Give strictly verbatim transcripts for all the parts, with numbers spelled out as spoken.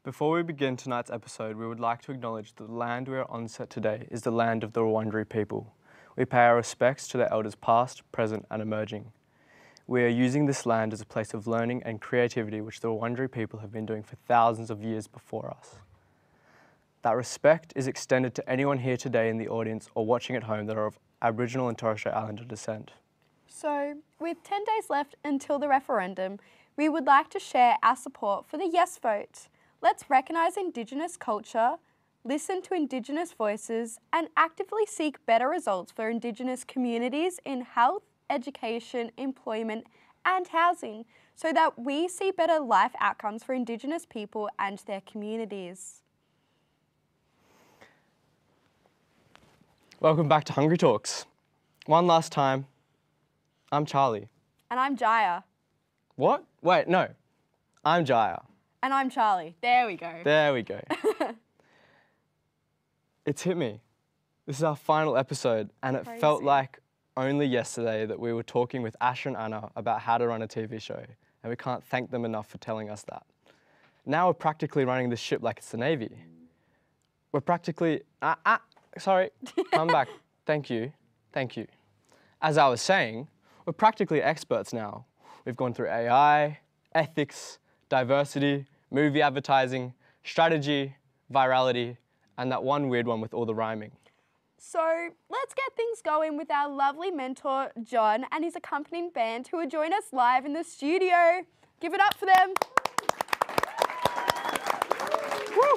Before we begin tonight's episode, we would like to acknowledge that the land we are on set today is the land of the Wurundjeri people. We pay our respects to their elders past, present and emerging. We are using this land as a place of learning and creativity which the Wurundjeri people have been doing for thousands of years before us. That respect is extended to anyone here today in the audience or watching at home that are of Aboriginal and Torres Strait Islander descent. So, with ten days left until the referendum, we would like to share our support for the yes vote. Let's recognise Indigenous culture, listen to Indigenous voices and actively seek better results for Indigenous communities in health, education, employment and housing so that we see better life outcomes for Indigenous people and their communities. Welcome back to Hungry Talks. One last time, I'm Charlie. And I'm Jaya. What? Wait, no. I'm Jaya. And I'm Charlie. There we go. There we go. It's hit me. This is our final episode and it Crazy. Felt like only yesterday that we were talking with Ash and Anna about how to run a T V show and we can't thank them enough for telling us that. Now we're practically running this ship like it's the Navy. We're practically, ah, ah, sorry, come back. Thank you, thank you. As I was saying, we're practically experts now. We've gone through A I, ethics, diversity, movie advertising, strategy, virality, and that one weird one with all the rhyming. So let's get things going with our lovely mentor, John, and his accompanying band who will join us live in the studio. Give it up for them. Woo.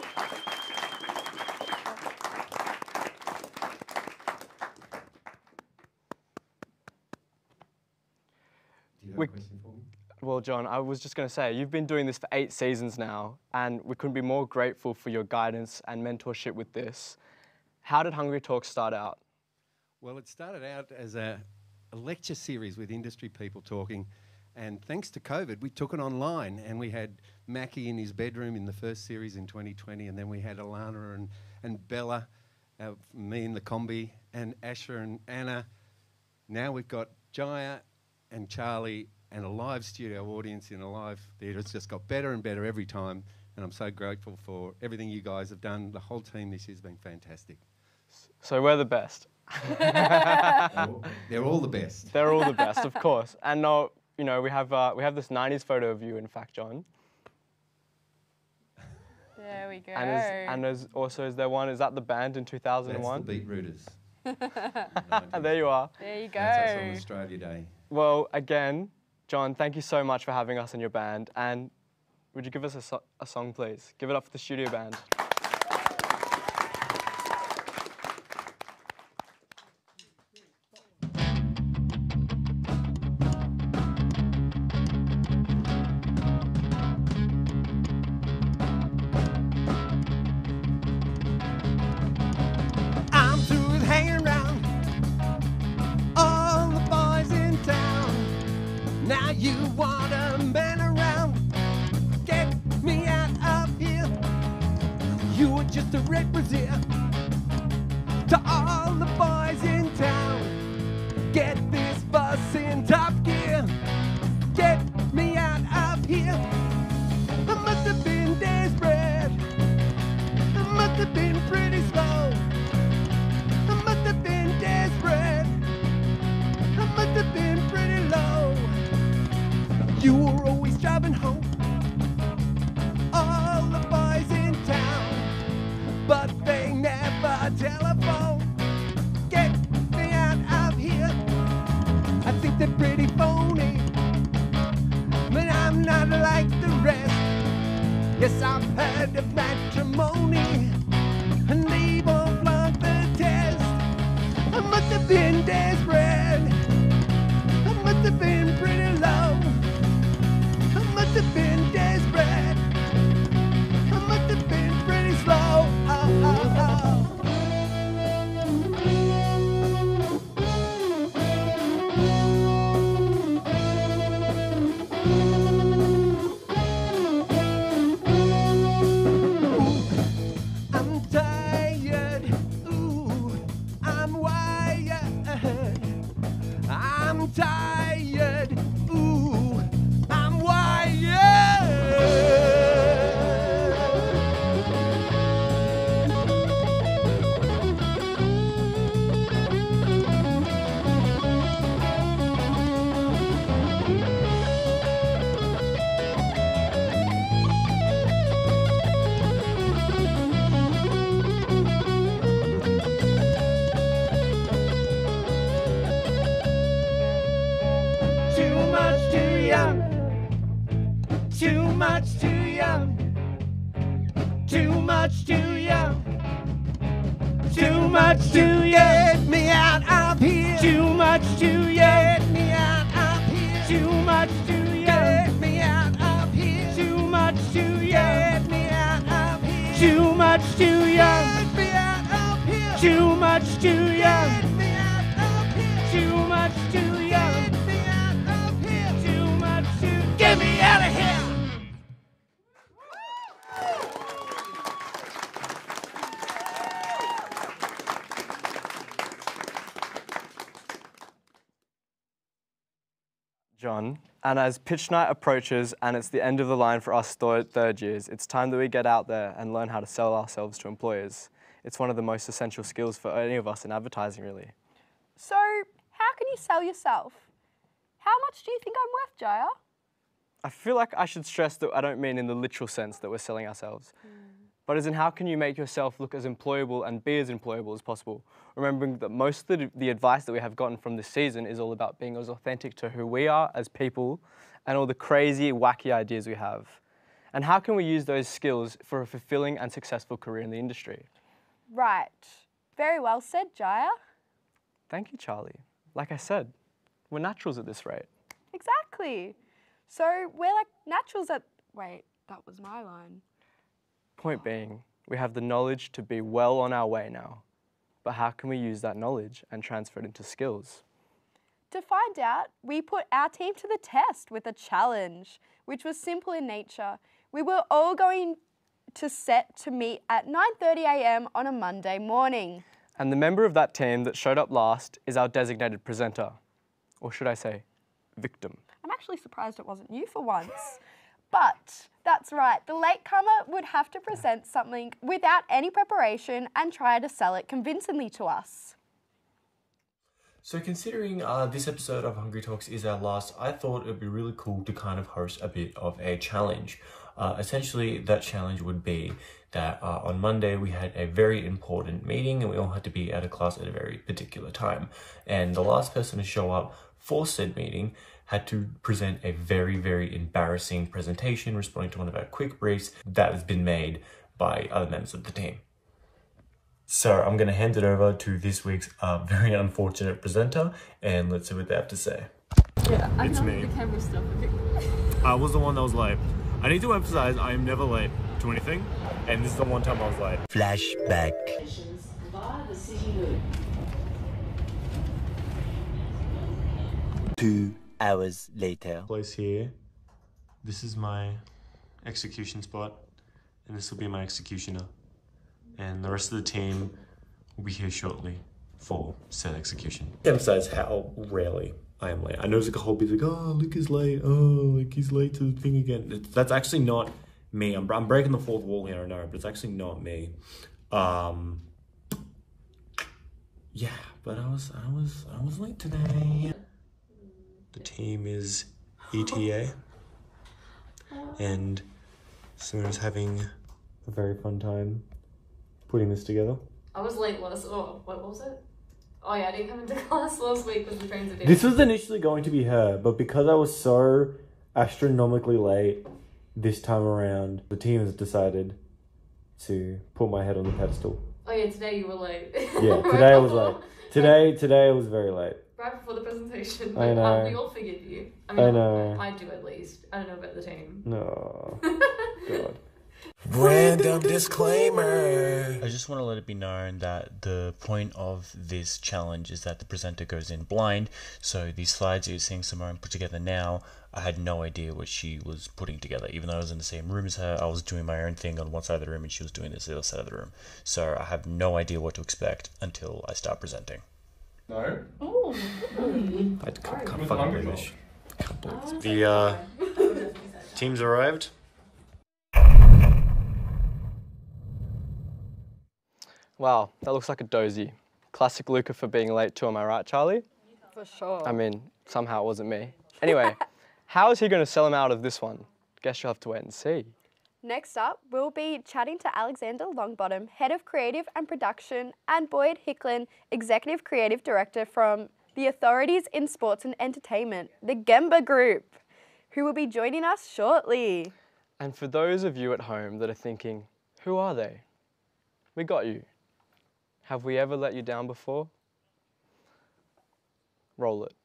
Do you have We, a question for me? well, John, I was just going to say, you've been doing this for eight seasons now, and we couldn't be more grateful for your guidance and mentorship with this. How did Hungry Talks start out? Well, it started out as a, a lecture series with industry people talking, and thanks to COVID, we took it online, and we had Mackie in his bedroom in the first series in twenty twenty, and then we had Alana and, and Bella, uh, me in the combi, and Asher and Anna. Now we've got Jaya and Charlie and a live studio audience in a live theatre. It's just got better and better every time, and I'm so grateful for everything you guys have done. The whole team this year's been fantastic. So we're the best. they're, all, they're all the best. They're all the best, of course. And no, you know, we have uh, we have this nineties photo of you, in fact, John. There we go. And, is, and is also, is there one, is that the band in two thousand one? That's the Beat Rooters. There you are. There you go. That's us on Australia Day. Well, again, John, thank you so much for having us in your band. And would you give us a, so a song, please? Give it up for the studio band. I'm through with hanging around all the boys in town. Now you want a man around. Get me out of here. You were just a requisite to all the boys in town. Get this bus in top gear. Get me out of here. I must have been desperate. I must have been pretty slow. I must have been desperate. I must have been pretty low. You were always driving home all the boys in town, but they never telephone. Get me out of here. I think they're pretty phony, but I'm not like the rest. Yes, I've heard of matrimony, and they won't flunk the test. I must have been desperate. I must have been pretty low. I must have been desperate. I must have been pretty slow. Oh, oh, oh. Ooh, I'm tired. Ooh, I'm wired. Too much too young. Too much too young. Get me out of here. Too much too young. Get me out of here. Too much too young. Get me out of here. Too much too young. Get me out of here. Too much too young. Get me out of here. Too much too young. Get me out of here. Too much too young. Get me out of here. Too much too. Get me out of here. John, and as pitch night approaches and it's the end of the line for us third, third years, it's time that we get out there and learn how to sell ourselves to employers. It's one of the most essential skills for any of us in advertising, really. So, how can you sell yourself? How much do you think I'm worth, Jaya? I feel like I should stress that I don't mean in the literal sense that we're selling ourselves, mm. but as in how can you make yourself look as employable and be as employable as possible, remembering that most of the, the advice that we have gotten from this season is all about being as authentic to who we are as people and all the crazy, wacky ideas we have. And how can we use those skills for a fulfilling and successful career in the industry? Right. Very well said, Jaya. Thank you, Charlie. Like I said, we're naturals at this rate. Exactly. So we're like naturals at... Wait, that was my line. Point being, we have the knowledge to be well on our way now. But how can we use that knowledge and transfer it into skills? To find out, we put our team to the test with a challenge, which was simple in nature. We were all going to set to meet at nine thirty a m on a Monday morning. And the member of that team that showed up last is our designated presenter. Or should I say, victim. I'm actually surprised it wasn't you for once. But that's right, the latecomer would have to present something without any preparation and try to sell it convincingly to us. So considering uh, this episode of Hungry Talks is our last, I thought it would be really cool to kind of host a bit of a challenge. Uh, essentially, that challenge would be that uh, on Monday we had a very important meeting and we all had to be at a class at a very particular time. And the last person to show up for said meeting had to present a very, very embarrassing presentation responding to one of our quick briefs that has been made by other members of the team. So I'm going to hand it over to this week's uh, very unfortunate presenter and let's see what they have to say. Yeah, I It's know me. the camera stuff. I was the one that was late. I need to emphasize I am never late to anything, and this is the one time I was late. Flashback. Two hours later. Place here. This is my execution spot, and this will be my executioner. And the rest of the team will be here shortly for said execution. Emphasize how rarely I am late. I know it's like a whole bit like, oh, Luke is late. Oh, like he's late to the thing again. It's, that's actually not me. I'm, I'm breaking the fourth wall here, I know, but it's actually not me. Um, yeah, but I was, I was, I was late today. The team is E T A, and Simona's having a very fun time putting this together. I was late last. Oh, what was it? Oh yeah, I didn't come into class last week with the Transatheltica. This was initially going to be her, but because I was so astronomically late this time around, the team has decided to put my head on the pedestal. Oh yeah, today you were late. Yeah, today I was late. Today, today I was very late. Right before the presentation. I But, know. Um, we all figured you. I mean, I know. I do at least. I don't know about the team. No, God. Random disclaimer. I just want to let it be known that the point of this challenge is that the presenter goes in blind. So these slides that you're seeing Simone put together now, I had no idea what she was putting together. Even though I was in the same room as her, I was doing my own thing on one side of the room and she was doing this the other side of the room. So I have no idea what to expect until I start presenting. No. Oh. I can't, can't fucking believe this. Can't believe this. The uh, team's arrived. Wow, that looks like a dozy. Classic Luca for being late too, am I right, Charlie? For sure. I mean, somehow it wasn't me. Anyway, how is he going to sell him out of this one? Guess you'll have to wait and see. Next up, we'll be chatting to Alexandra Longbottom, Head of Creative and Production, and Boyd Hicklin, Executive Creative Director from the Authorities in Sports and Entertainment, the Gemba Group, who will be joining us shortly. And for those of you at home that are thinking, Who are they? We got you. Have we ever let you down before? Roll it.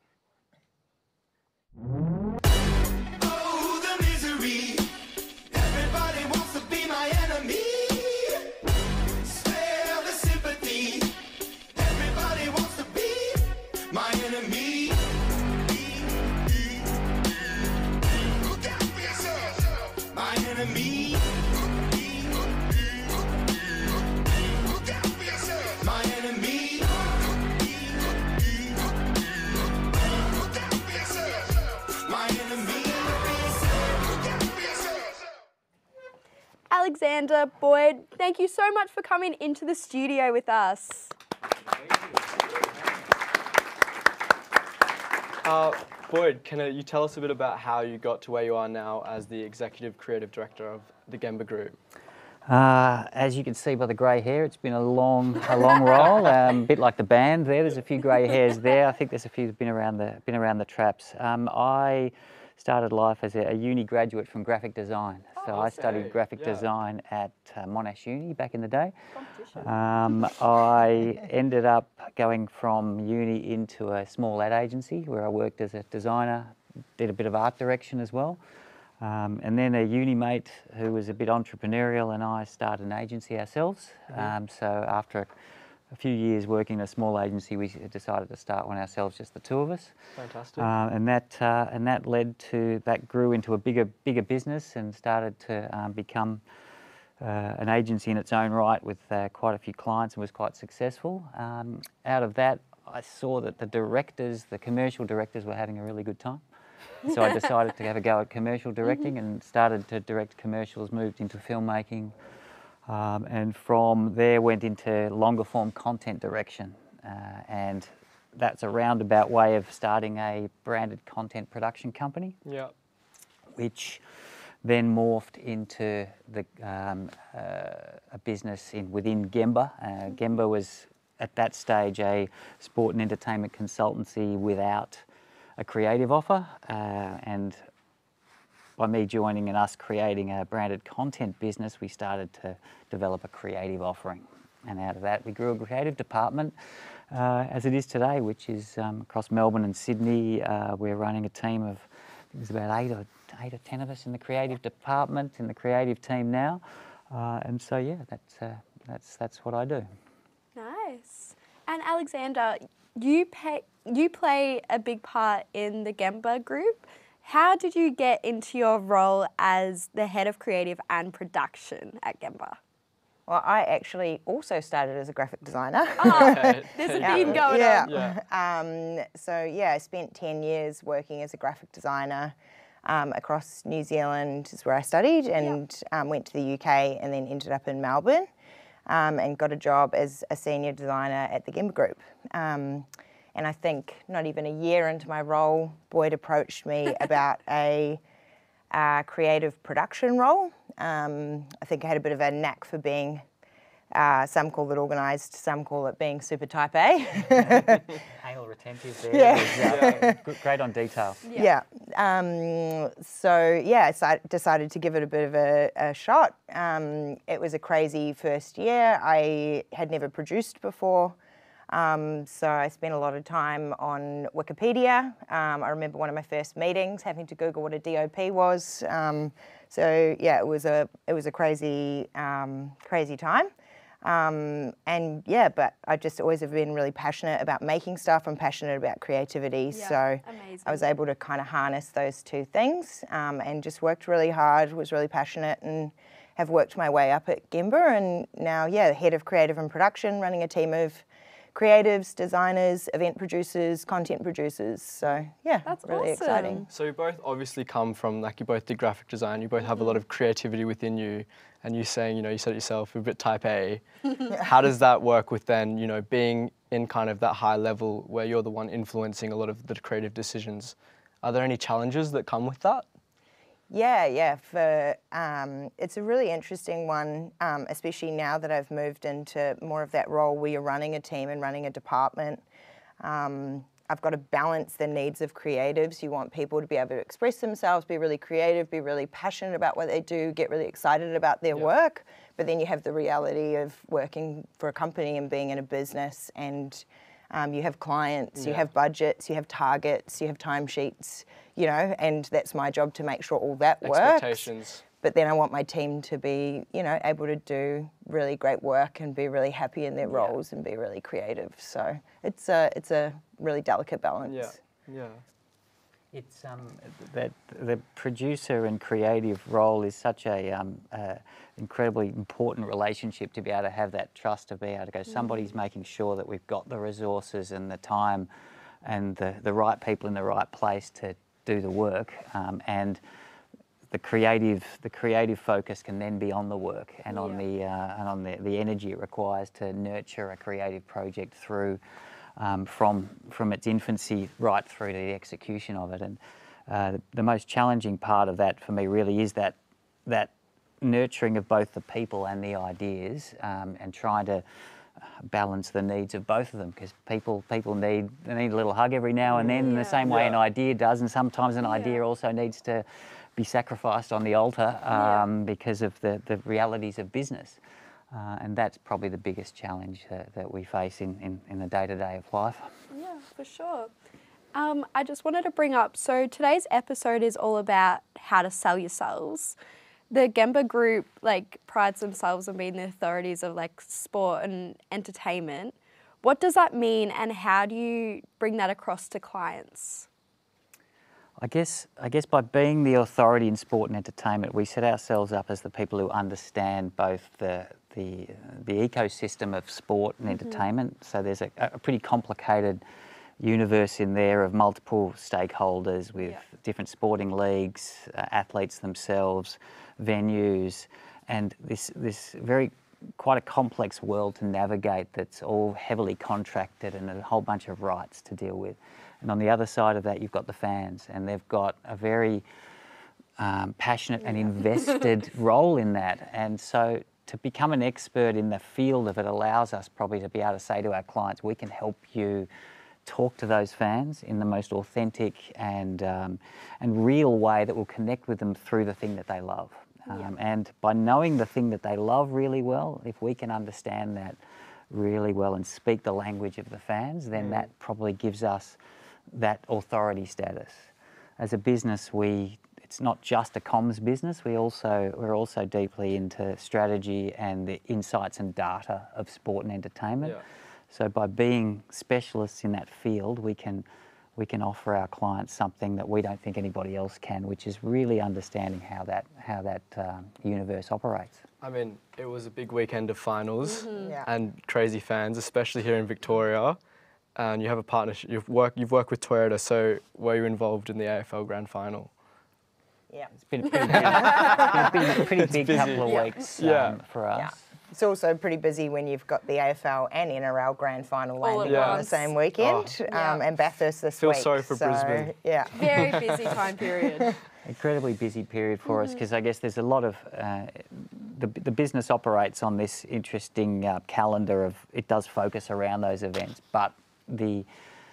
Oh, the misery. Everybody wants to be my enemy. Spare the sympathy. Everybody wants to be my enemy. Look out for yourself. My enemy. Look out for yourself. My enemy. Look out for yourself. My enemy. Look out for yourself. Alexandra, Boyd, thank you so much for coming into the studio with us. Uh, Boyd, can uh, you tell us a bit about how you got to where you are now as the Executive Creative Director of the Gemba Group? Uh, as you can see by the grey hair, it's been a long, a long roll. Um, a bit like the band there. There's a few grey hairs there. I think there's a few who've been around the been around the traps. Um, I started life as a, a uni graduate from graphic design. So I studied graphic yeah. design at uh, Monash Uni back in the day. Um, I ended up going from uni into a small ad agency where I worked as a designer, did a bit of art direction as well. Um, and then a uni mate who was a bit entrepreneurial and I started an agency ourselves. Mm-hmm. um, so after a, a few years working in a small agency, we decided to start one ourselves, just the two of us. Fantastic. Uh, and that uh, and that led to that grew into a bigger bigger business and started to um, become uh, an agency in its own right with uh, quite a few clients and was quite successful. Um, out of that, I saw that the directors, the commercial directors, were having a really good time. So I decided to have a go at commercial directing and started to direct commercials, moved into filmmaking, um, and from there went into longer form content direction. Uh, and that's a roundabout way of starting a branded content production company, Yeah. which then morphed into the, um, uh, a business in, within Gemba. Uh, Gemba was at that stage a sport and entertainment consultancy without a creative offer, uh, and by me joining and us creating a branded content business, we started to develop a creative offering. And out of that, we grew a creative department uh, as it is today, which is um, across Melbourne and Sydney. Uh, we're running a team of, I think there's about eight or, eight or ten of us in the creative department, in the creative team now. Uh, and so, yeah, that's, uh, that's, that's what I do. Nice. And Alexandra, you pay, you play a big part in the Gemba Group. How did you get into your role as the head of creative and production at Gemba? Well, I actually also started as a graphic designer. Oh, there's a theme going yeah. on. Yeah. Um, so yeah, I spent ten years working as a graphic designer um, across New Zealand is where I studied, and um, went to the U K and then ended up in Melbourne. Um, and got a job as a senior designer at the Gemba Group. Um, and I think not even a year into my role, Boyd approached me about a, a creative production role. Um, I think I had a bit of a knack for being, uh, some call it organised, some call it being super type A. Anal retentive there. Yeah. Was, uh, great on detail. Yeah. yeah. Um, so, yeah, so I decided to give it a bit of a, a shot. Um, it was a crazy first year. I had never produced before. Um, so I spent a lot of time on Wikipedia. Um, I remember one of my first meetings having to Google what a D O P was. Um, so, yeah, it was a, it was a crazy, um, crazy time. Um, and yeah, but I just always have been really passionate about making stuff. I'm passionate about creativity. Yeah, so amazing. I was able to kind of harness those two things, um, and just worked really hard, was really passionate, and have worked my way up at Gemba. And now, yeah, head of creative and production, running a team of creatives, designers, event producers, content producers. So yeah, that's really awesome. exciting. So you both obviously come from, like, you both did graphic design, you both have a lot of creativity within you, and you saying, you know, you said it yourself, you're a bit type A. How does that work with then, you know, being in kind of that high level where you're the one influencing a lot of the creative decisions? Are there any challenges that come with that? Yeah, yeah. For um, it's a really interesting one, um, especially now that I've moved into more of that role where you're running a team and running a department. Um, I've got to balance the needs of creatives. You want people to be able to express themselves, be really creative, be really passionate about what they do, get really excited about their Yeah. work. But then you have the reality of working for a company and being in a business, and um, you have clients, you Yeah. have budgets, you have targets, you have timesheets, you know, and that's my job to make sure all that works. Expectations. But then I want my team to be, you know, able to do really great work and be really happy in their Yeah. roles and be really creative. So it's a it's a really delicate balance. Yeah. Yeah. It's um, that the producer and creative role is such a um, uh, incredibly important relationship to be able to have that trust to be able to go. Somebody's making sure that we've got the resources and the time, and the the right people in the right place to do the work, um, and the creative the creative focus can then be on the work and on the uh, and on the the energy it requires to nurture a creative project through. Um, from from its infancy right through to the execution of it, and uh, the, the most challenging part of that for me really is that that nurturing of both the people and the ideas, um, and trying to balance the needs of both of them, because people people need they need a little hug every now and then in the same way Yeah. an idea does, and sometimes an idea also needs to be sacrificed on the altar um, because of the the realities of business. Uh, and that's probably the biggest challenge uh, that we face in, in, in the day-to-day of life. Yeah, for sure. Um, I just wanted to bring up, so today's episode is all about how to sell yourselves. The Gemba Group like prides themselves on being the authorities of like sport and entertainment. What does that mean, and how do you bring that across to clients? I guess I guess by being the authority in sport and entertainment, we set ourselves up as the people who understand both the the, the ecosystem of sport and Mm-hmm. entertainment. So there's a, a pretty complicated universe in there of multiple stakeholders with Yeah. different sporting leagues, uh, athletes themselves, venues, and this this very quite a complex world to navigate that's all heavily contracted and a whole bunch of rights to deal with. And on the other side of that, you've got the fans, and they've got a very um, passionate and invested role in that. And so to become an expert in the field of it allows us probably to be able to say to our clients, we can help you talk to those fans in the most authentic and, um, and real way that will connect with them through the thing that they love. Um, and by knowing the thing that they love really well, if we can understand that really well and speak the language of the fans, then that probably gives us that authority status. As a business, we it's not just a comms business. We also we're also deeply into strategy and the insights and data of sport and entertainment. Yeah. So by being specialists in that field, we can we can offer our clients something that we don't think anybody else can, which is really understanding how that how that um, universe operates. I mean, it was a big weekend of finals Yeah. and crazy fans, especially here in Victoria. And you have a partnership. You've worked. You've worked with Toyota. So were you involved in the A F L Grand Final? Yeah. It's been a pretty big, it's been a pretty big busy. couple of Yeah. weeks Yeah. um, for us. Yeah. It's also pretty busy when you've got the A F L and N R L Grand Final All at landing on the once. same weekend, Oh. um, Yeah. and Bathurst this Feel week. sorry for so, Brisbane. Yeah. Very busy time period. Incredibly busy period for us because I guess there's a lot of uh, the the business operates on this interesting uh, calendar of it does focus around those events, but the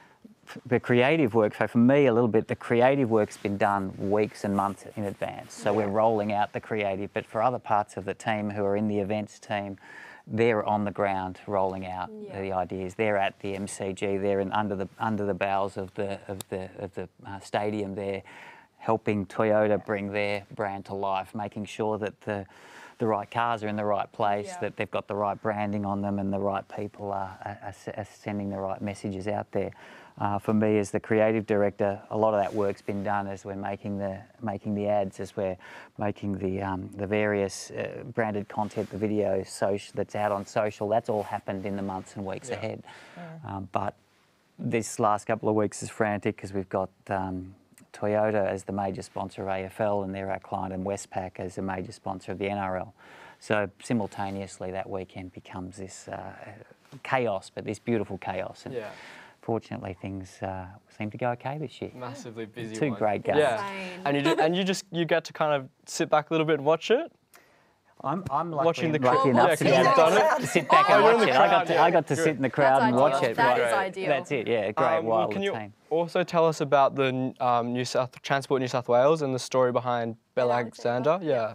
the creative work. So for me, a little bit, the creative work's been done weeks and months in advance. So we're rolling out the creative, but for other parts of the team who are in the events team, they're on the ground rolling out Yeah. the ideas. They're at the M C G. They're in under the under the bowels of the of the of the uh, stadium. They're helping Toyota bring their brand to life, making sure that the the right cars are in the right place, Yeah. that they've got the right branding on them, and the right people are, are, are sending the right messages out there. Uh, for me, as the creative director, a lot of that work's been done as we're making the making the ads, as we're making the um, the various uh, branded content, the videos, social that's out on social. That's all happened in the months and weeks Yeah. ahead. Um, but this last couple of weeks is frantic because we've got um, Toyota as the major sponsor of A F L, and they're our client, and Westpac as a major sponsor of the N R L. So simultaneously, that weekend becomes this uh, chaos, but this beautiful chaos. And Yeah. fortunately, things uh, seem to go okay this year. Massively busy. Two one. great games. Yeah. Insane. And you just, and you just you get to kind of sit back a little bit and watch it. I'm, I'm lucky, Watching the lucky crowd. enough Yeah, to be 'cause able you've to, done it. to sit back Oh, and you're in watch the it. I got crowd, to, yeah. I got to sit in the crowd and watch it. That but is ideal. That's it, yeah, great Um, well, wild can you team. also tell us about the um, New South Transport New South Wales and the story behind Belle Alexander? Alexander, Yeah.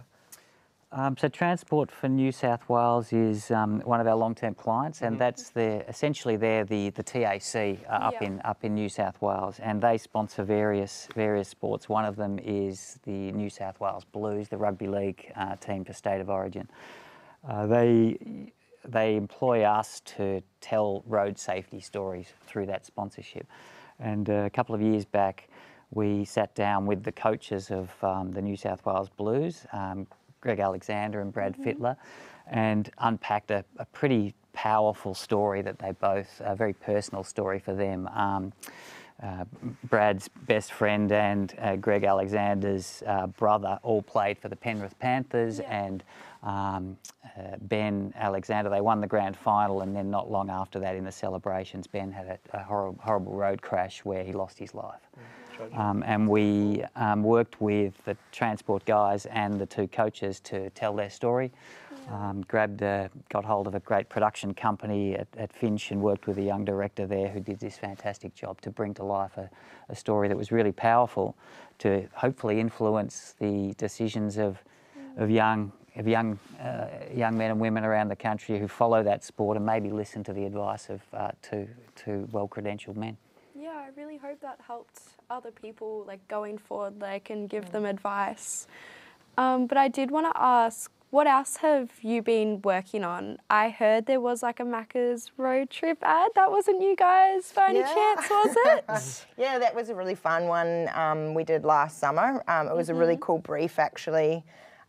Um, so Transport for New South Wales is um, one of our long-term clients, and that's the essentially they're the the T A C uh, up Yeah. in up in New South Wales, and they sponsor various various sports. One of them is the New South Wales Blues, the rugby league uh, team for State of Origin. Uh, they they employ us to tell road safety stories through that sponsorship, and uh, a couple of years back, we sat down with the coaches of um, the New South Wales Blues. Um, Greg Alexandra and Brad mm-hmm. Fittler, and unpacked a, a pretty powerful story that they both, a very personal story for them. Um, uh, Brad's best friend and uh, Greg Alexander's uh, brother all played for the Penrith Panthers, yeah. and um, uh, Ben Alexander, they won the grand final, and then not long after that in the celebrations, Ben had a, a horrible, horrible road crash where he lost his life. Mm. Um, and we um, worked with the Transport guys and the two coaches to tell their story. Yeah. Um, grabbed, a, got hold of a great production company at, at Finch and worked with a young director there who did this fantastic job to bring to life a, a story that was really powerful to hopefully influence the decisions of, mm. of young of young uh, young men and women around the country who follow that sport and maybe listen to the advice of uh, two two well-credentialed men. Yeah, I really hope that helped other people, like going forward, like, and give them advice. Um, but I did want to ask, what else have you been working on? I heard there was like a Macca's road trip ad. That wasn't you guys by any Yeah. chance, was it? Yeah, that was a really fun one um, we did last summer. Um, it was mm-hmm. a really cool brief, actually,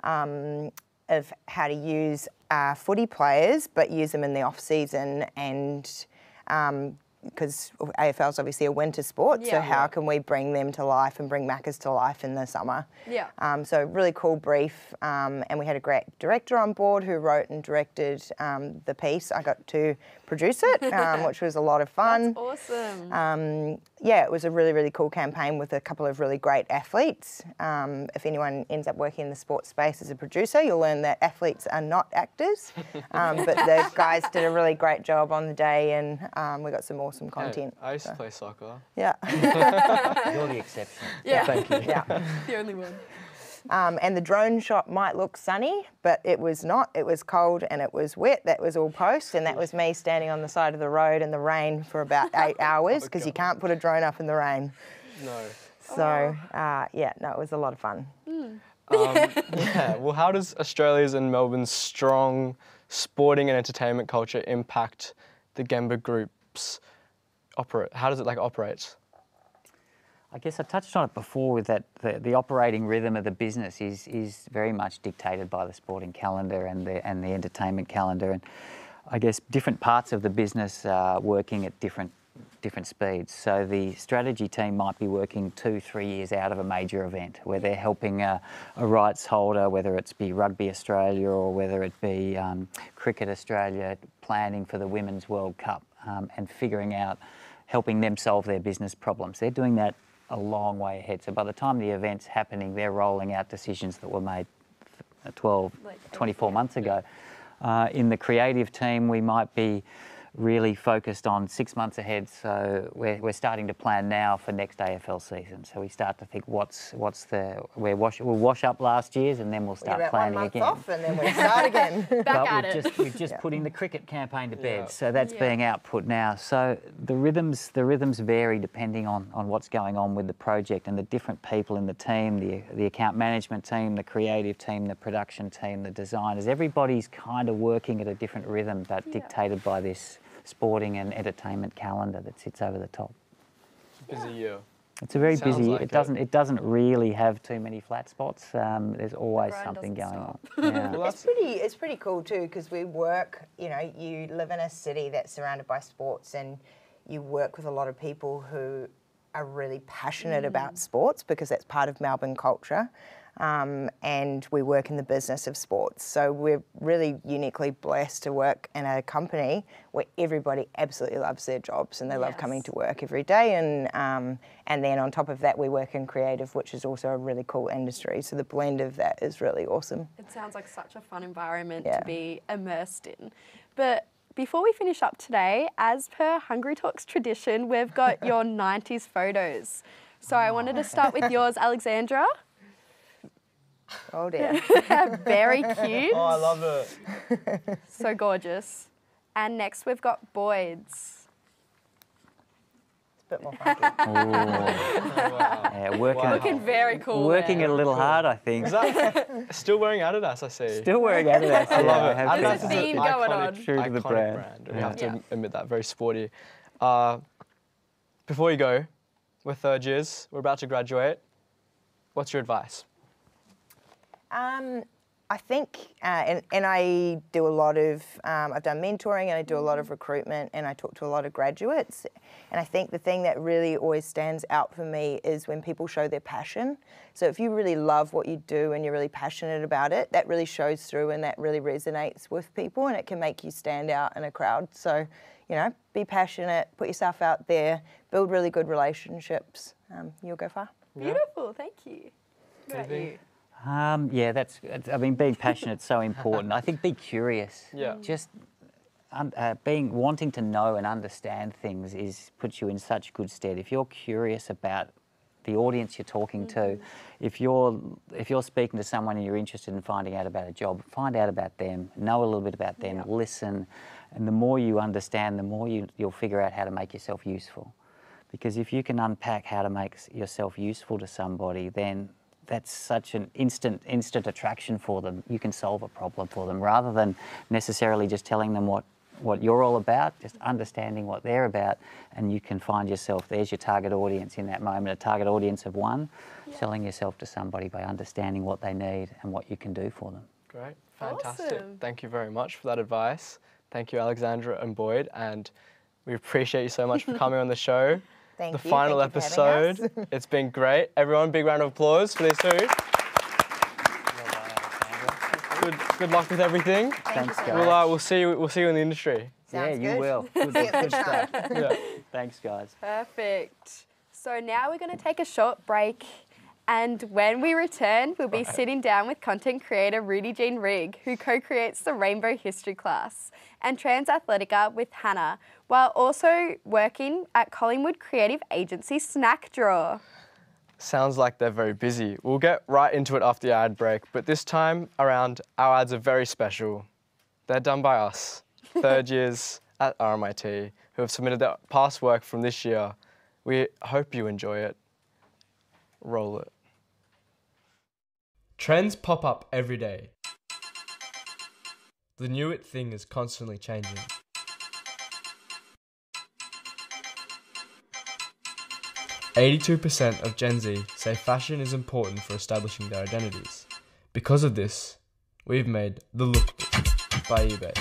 um, of how to use uh, footy players, but use them in the off-season, and um, because A F L is obviously a winter sport, yeah, so how yeah. can we bring them to life and bring Macca's to life in the summer? Yeah. Um, so really cool brief, um, and we had a great director on board who wrote and directed um, the piece. I got to produce it, um, which was a lot of fun. That's awesome. Um, yeah, it was a really, really cool campaign with a couple of really great athletes. Um, if anyone ends up working in the sports space as a producer, you'll learn that athletes are not actors, um, but the guys did a really great job on the day, and um, we got some awesome content. Yeah, I used so. to play soccer. Yeah. You're the exception. Yeah. Thank you. Yeah. The only one. Um, and the drone shot might look sunny, but it was not. It was cold and it was wet. That was all post, and that was me standing on the side of the road in the rain for about eight hours because oh, you can't put a drone up in the rain. No. So, uh, yeah, no, it was a lot of fun. Mm. Um, yeah, well, how does Australia's and Melbourne's strong sporting and entertainment culture impact the Gemba Group's operate? How does it like operate? I guess I touched on it before with that the, the operating rhythm of the business is is very much dictated by the sporting calendar and the and the entertainment calendar, and I guess different parts of the business are working at different different speeds. So the strategy team might be working two, three years out of a major event where they're helping a, a rights holder, whether it's be Rugby Australia or whether it be um, Cricket Australia, planning for the Women's World Cup um, and figuring out, helping them solve their business problems. They're doing that a long way ahead. So by the time the event's happening, they're rolling out decisions that were made twelve, like twenty-four months ago. Uh, in the creative team, we might be really focused on six months ahead. So we're, we're starting to plan now for next A F L season. So we start to think what's what's the we're wash we'll wash up last year's and then we'll start about planning one month again. Off and then we start again. Back but at we've it. just we've just Yeah. putting the cricket campaign to bed. Yeah. So that's Yeah. being output now. So the rhythms the rhythms vary depending on on what's going on with the project and the different people in the team, the the account management team, the creative team, the production team, the designers. Everybody's kind of working at a different rhythm, but Yeah. dictated by this sporting and entertainment calendar that sits over the top. It's a busy year. It's a very Sounds busy. like it it. doesn't. It doesn't really have too many flat spots. Um, there's always grind something doesn't going on. stop. Yeah. Well, It's pretty. It's pretty cool too because we work. You know, you live in a city that's surrounded by sports, and you work with a lot of people who are really passionate Mm. about sports because that's part of Melbourne culture. Um, and we work in the business of sports. So we're really uniquely blessed to work in a company where everybody absolutely loves their jobs and they love Yes. coming to work every day. And um, and then on top of that, we work in creative, which is also a really cool industry. So the blend of that is really awesome. It sounds like such a fun environment Yeah. to be immersed in. But before we finish up today, as per Hungry Talks tradition, we've got your nineties photos. So I wanted to start with yours, Alexandra. Oh dear. Very cute. Oh, I love it. So gorgeous. And next we've got Boyd's. It's a bit more funky. Yeah, working, Wow. Looking very cool. working there. it a little hard, I think. Is that still wearing Adidas, I see? Still wearing Adidas. I yeah, love it. have Adidas to There's a say. theme an going iconic- on. True to the iconic brand. We have to Yeah. admit that, very sporty. Uh, before you go, we're third years, we're about to graduate. What's your advice? Um, I think, uh, and, and I do a lot of, um, I've done mentoring and I do a lot of recruitment and I talk to a lot of graduates. And I think the thing that really always stands out for me is when people show their passion. So if you really love what you do and you're really passionate about it, that really shows through and that really resonates with people and it can make you stand out in a crowd. So, you know, be passionate, put yourself out there, build really good relationships. Um, you'll go far. Beautiful, thank you. What about Anything? you? Um, yeah, that's, it's- I mean, being passionate is so important. I think be curious. Yeah. Just um, uh, being, wanting to know and understand things is, puts you in such good stead. If you're curious about the audience you're talking to, if you're, if you're speaking to someone and you're interested in finding out about a job, find out about them, know a little bit about them, listen, and the more you understand, the more you, you'll figure out how to make yourself useful. Because if you can unpack how to make yourself useful to somebody, then that's such an instant, instant attraction for them. You can solve a problem for them rather than necessarily just telling them what, what you're all about, just understanding what they're about, and you can find yourself, there's your target audience in that moment, a target audience of one, yeah. selling yourself to somebody by understanding what they need and what you can do for them. Great, fantastic. Awesome. Thank you very much for that advice. Thank you, Alexandra and Boyd, and we appreciate you so much for coming on the show. Thank the you. final Thank you for having episode. us. It's been great. Everyone, big round of applause for these two. Good, good luck with everything. Thanks, guys. We'll, uh, we'll see you. We'll see you in the industry. Sounds yeah, you good. will. Good, See you at good the stuff. time. Yeah. Thanks, guys. Perfect. So now we're going to take a short break, and when we return, we'll be Right. sitting down with content creator Rudy Jean Rigg, who co-creates the Rainbow History class, and Transathltica with Hannah, while also working at Collingwood creative agency Snack Drawer. Sounds like they're very busy. We'll get right into it after the ad break, but this time around, our ads are very special. They're done by us, third years at R M I T, who have submitted their past work from this year. We hope you enjoy it. Roll it. Trends pop up every day. The new it thing is constantly changing. eighty-two percent of Gen Z say fashion is important for establishing their identities. Because of this, we've made the Lookbook by eBay.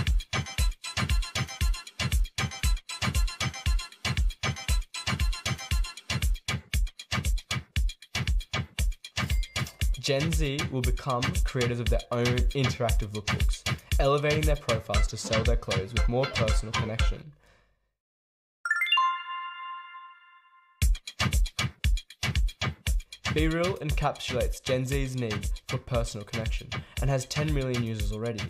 Gen Z will become creators of their own interactive lookbooks, elevating their profiles to sell their clothes with more personal connection. Be Real encapsulates Gen Z's need for personal connection and has ten million users already.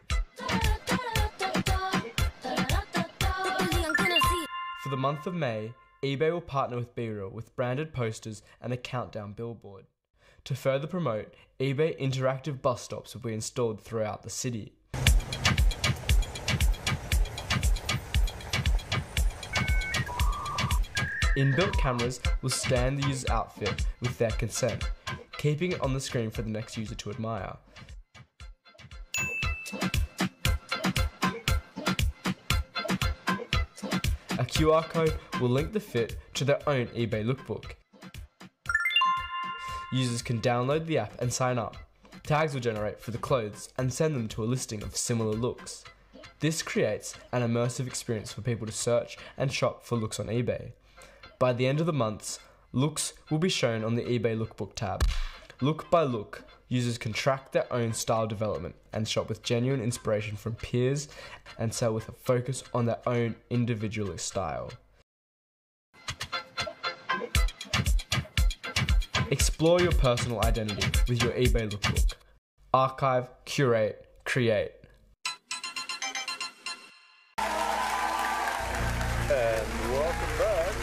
For the month of May, eBay will partner with Be Real with branded posters and a countdown billboard. To further promote, eBay interactive bus stops will be installed throughout the city. Inbuilt cameras will scan the user's outfit with their consent, keeping it on the screen for the next user to admire. A Q R code will link the fit to their own eBay lookbook. Users can download the app and sign up. Tags will generate for the clothes and send them to a listing of similar looks. This creates an immersive experience for people to search and shop for looks on eBay. By the end of the months, looks will be shown on the eBay Lookbook tab. Look by look, Users can track their own style development and shop with genuine inspiration from peers and sell with a focus on their own individualist style. Explore your personal identity with your eBay lookbook. Archive, curate, create. And welcome back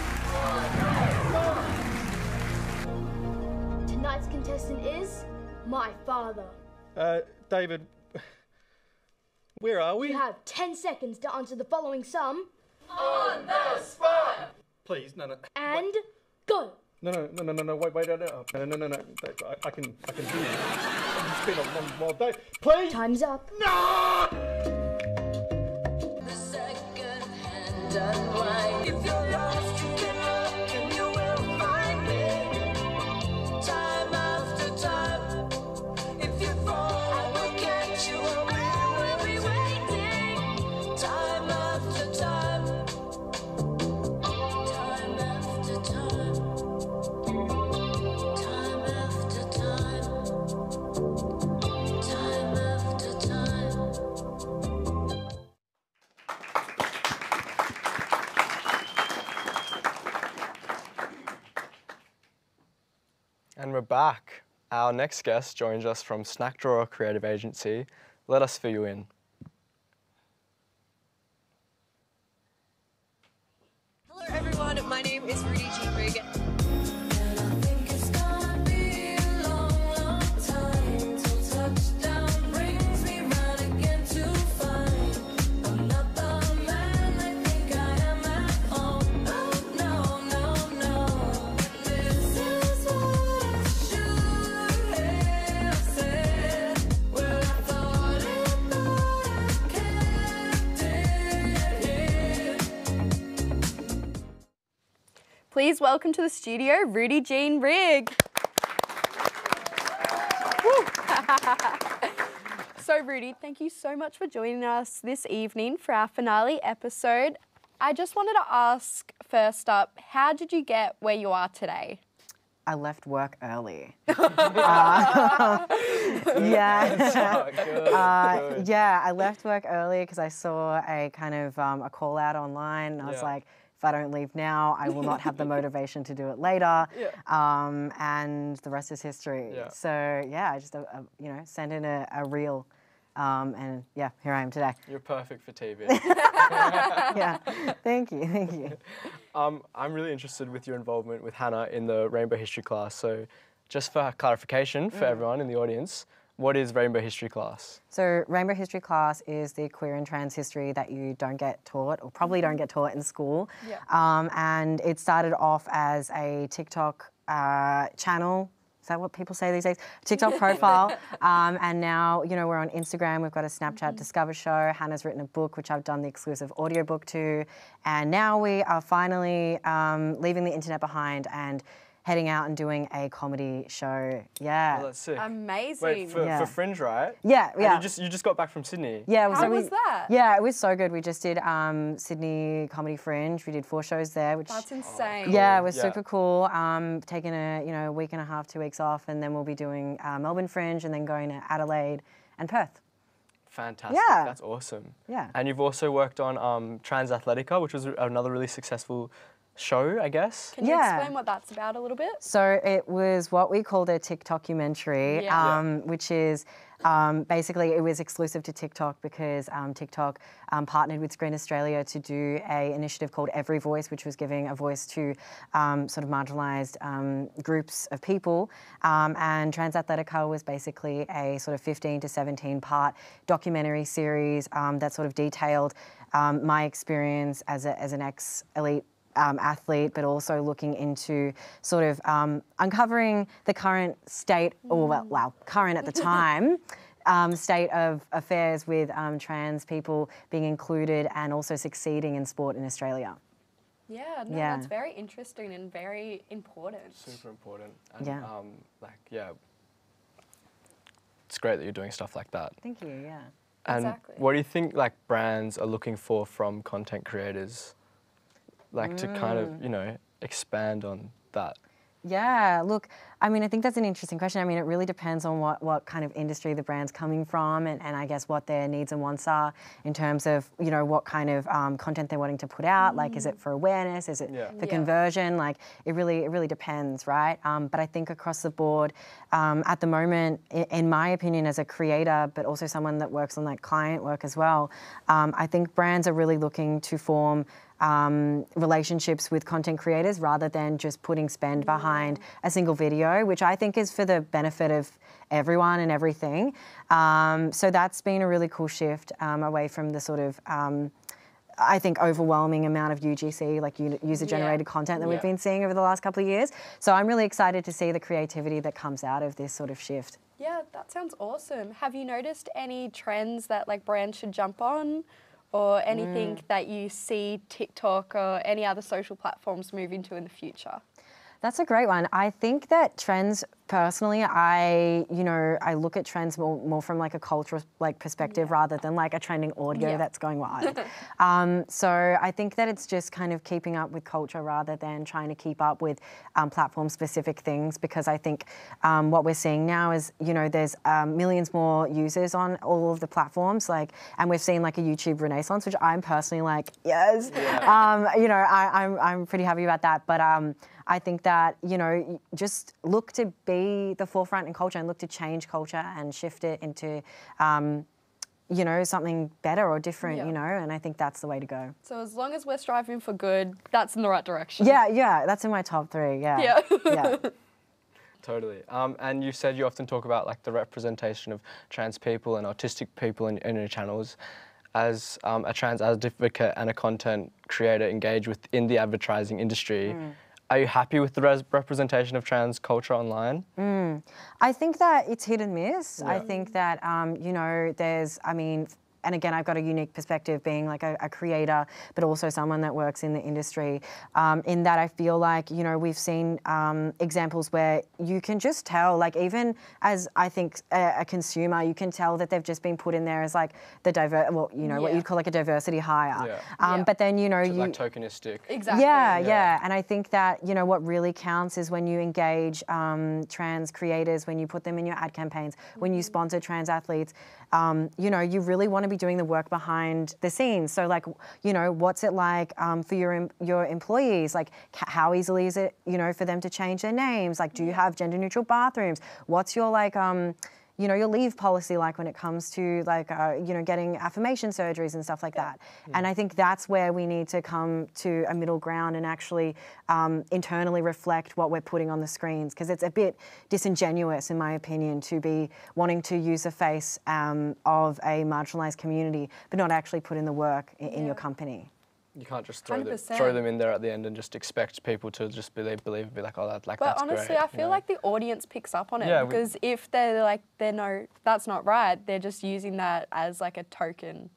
to... Tonight's contestant is my father. Uh, David, where are we? You have ten seconds to answer the following sum. On the spot! Please, no, no. And go. No, no, no, no, no, no, wait, wait, no, no, no, no, no, no, I, I can, I can hear you. It's been a long, long day. Please! Time's up. No! The second hand unwind. If you're lost, you can look and you will find me. Time after time. If you fall, I will catch you and we will be waiting. Time after time. Time after time. Time after time. Time after time. And we're back. Our next guest joins us from Snack Drawer Creative Agency. Let us fill you in. Hello everyone, my name is Rudy Jean Rigg. Please welcome to the studio, Rudy Jean Rigg. So Rudy, thank you so much for joining us this evening for our finale episode. I just wanted to ask, first up, how did you get where you are today? I left work early. uh, yeah, Good, uh, good. yeah. I left work early because I saw a kind of um, a call out online, and I was Yeah. like, if I don't leave now, I will not have the motivation to do it later. Yeah. Um, and the rest is history. Yeah. So yeah, I just uh, uh, you know sent in a, a reel, um, and yeah, here I am today. You're perfect for T V. Yeah, thank you, thank you. Um, I'm really interested with your involvement with Hannah in the Rainbow History class. So just for clarification for Mm. everyone in the audience, what is Rainbow History class? So Rainbow History class is the queer and trans history that you don't get taught, or probably don't get taught in school. Yeah. Um, and it started off as a TikTok uh, channel. Is that what people say these days? TikTok profile. um, and now, you know, we're on Instagram. We've got a Snapchat Discover show. Hannah's written a book, which I've done the exclusive audiobook to. And now we are finally um, leaving the internet behind and heading out and doing a comedy show. Yeah. Oh, that's sick. Amazing. Wait, for, Yeah. for Fringe, right? Yeah, And yeah. you just you just got back from Sydney. Yeah, How so we, was that? Yeah, it was so good. We just did um, Sydney Comedy Fringe. We did four shows there, which That's insane. yeah, it was Yeah. super cool. Um, taking a you know week and a half, two weeks off, and then we'll be doing uh, Melbourne Fringe, and then going to Adelaide and Perth. Fantastic. Yeah. That's awesome. Yeah. And you've also worked on um, Transatheltica, which was another really successful show, I guess. Can you Yeah. explain what that's about a little bit? So it was what we called a TikTocumentary, Yeah. um, which is um, basically it was exclusive to TikTok because um, TikTok um, partnered with Screen Australia to do a initiative called Every Voice, which was giving a voice to um, sort of marginalised um, groups of people. Um, and Transatheltica was basically a sort of fifteen to seventeen part documentary series um, that sort of detailed um, my experience as, a, as an ex-elite Um, athlete, but also looking into sort of um, uncovering the current state, or well, well, current at the time, um, state of affairs with um, trans people being included and also succeeding in sport in Australia. Yeah, no, Yeah. that's very interesting and very important. Super important. And, Yeah. Um, like, yeah, it's great that you're doing stuff like that. Thank you, yeah. And Exactly. what do you think like brands are looking for from content creators? Like to kind of, Mm. you know, expand on that. Yeah, look, I mean, I think that's an interesting question. I mean, it really depends on what, what kind of industry the brand's coming from and, and I guess what their needs and wants are in terms of, you know, what kind of um, content they're wanting to put out. Mm. Like, is it for awareness? Is it yeah. for yeah. conversion? Like, it really, it really depends, right? Um, but I think across the board, um, at the moment, in, in my opinion, as a creator, but also someone that works on like client work as well, um, I think brands are really looking to form Um, relationships with content creators rather than just putting spend behind a single video, which I think is for the benefit of everyone and everything. Um, so that's been a really cool shift um, away from the sort of, um, I think, overwhelming amount of U G C, like user-generated yeah. content that yeah. we've been seeing over the last couple of years. So I'm really excited to see the creativity that comes out of this sort of shift. Yeah, that sounds awesome. Have you noticed any trends that like brands should jump on? Or anything mm. that you see TikTok or any other social platforms move into in the future? That's a great one. I think that trends, personally, I, you know, I look at trends more, more from like a cultural like perspective yeah. rather than like a trending audio yeah. that's going wild. um, so I think that it's just kind of keeping up with culture rather than trying to keep up with um, platform-specific things, because I think um, what we're seeing now is, you know, there's um, millions more users on all of the platforms, like, and we've seen like a YouTube renaissance, which I'm personally like, yes, yeah. um, you know, I, I'm, I'm pretty happy about that. But um, I think that, you know, just look to be the forefront in culture and look to change culture and shift it into, um, you know, something better or different, yeah. you know, and I think that's the way to go. So as long as we're striving for good, that's in the right direction. Yeah, yeah, that's in my top three, yeah. Yeah. yeah. Totally. Um, and you said you often talk about like the representation of trans people and autistic people in, in your channels. As um, a trans advocate and a content creator engaged within the advertising industry, mm. are you happy with the res representation of trans culture online? Mm. I think that it's hit and miss. Yeah. I think that, um, you know, there's, I mean, and again, I've got a unique perspective being like a, a creator, but also someone that works in the industry, um, in that I feel like, you know, we've seen um, examples where you can just tell, like even as I think a, a consumer, you can tell that they've just been put in there as like the diver, well, you know, yeah. what you'd call like a diversity hire. Yeah. Um, yeah. But then, you know, Just you... like tokenistic. Exactly. Yeah, yeah, yeah. And I think that, you know, what really counts is when you engage um, trans creators, when you put them in your ad campaigns, mm-hmm. when you sponsor trans athletes, um, you know, you really want to be doing the work behind the scenes. So like, you know, what's it like um, for your your employees? Like, how easily is it, you know, for them to change their names? Like, do you have gender neutral bathrooms? What's your like, um, you know, your leave policy like when it comes to like, uh, you know, getting affirmation surgeries and stuff like that? Yeah. And I think that's where we need to come to a middle ground and actually um, internally reflect what we're putting on the screens, because it's a bit disingenuous, in my opinion, to be wanting to use the face um, of a marginalised community, but not actually put in the work in, yeah. in your company. You can't just throw them, throw them in there at the end and just expect people to just believe, believe, be like, oh, that, like, but that's honestly, great. I feel you know? like the audience picks up on it, yeah, because we, if they're like, they're no, that's not right, they're just using that as like a token.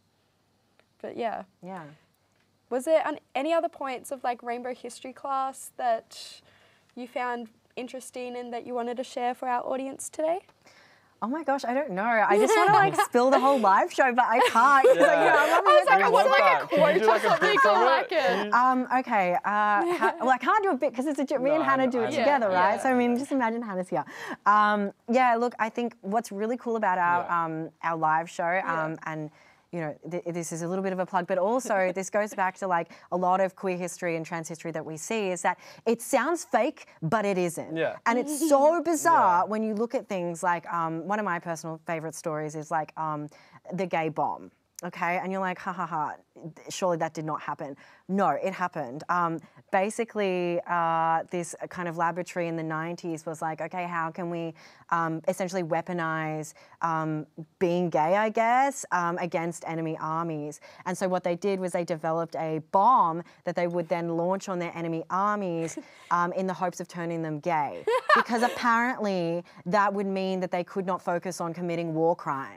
But yeah. Yeah. Was there an, any other points of like Rainbow History class that you found interesting and that you wanted to share for our audience today? Oh my gosh, I don't know. I just want to like spill the whole live show, but I can't. Yeah. Like, you know, I'm I was like, I want like a quote like or something. I like it. Um, okay. Uh, ha well, I can't do a bit because it's a, me no, and Hannah do it yeah, together, right? Yeah. So I mean, just imagine Hannah's here. Um, yeah. Look, I think what's really cool about our yeah. um, our live show, um, yeah. and you know, th this is a little bit of a plug, but also this goes back to like a lot of queer history and trans history that we see, is that it sounds fake, but it isn't. Yeah. And it's so bizarre yeah. when you look at things like, um, one of my personal favorite stories is like um, the gay bomb. Okay, and you're like, ha ha ha, surely that did not happen. No, it happened. Um, basically, uh, this kind of laboratory in the nineties was like, okay, how can we um, essentially weaponize um, being gay, I guess, um, against enemy armies? And so what they did was they developed a bomb that they would then launch on their enemy armies um, in the hopes of turning them gay. Because apparently that would mean that they could not focus on committing war crimes.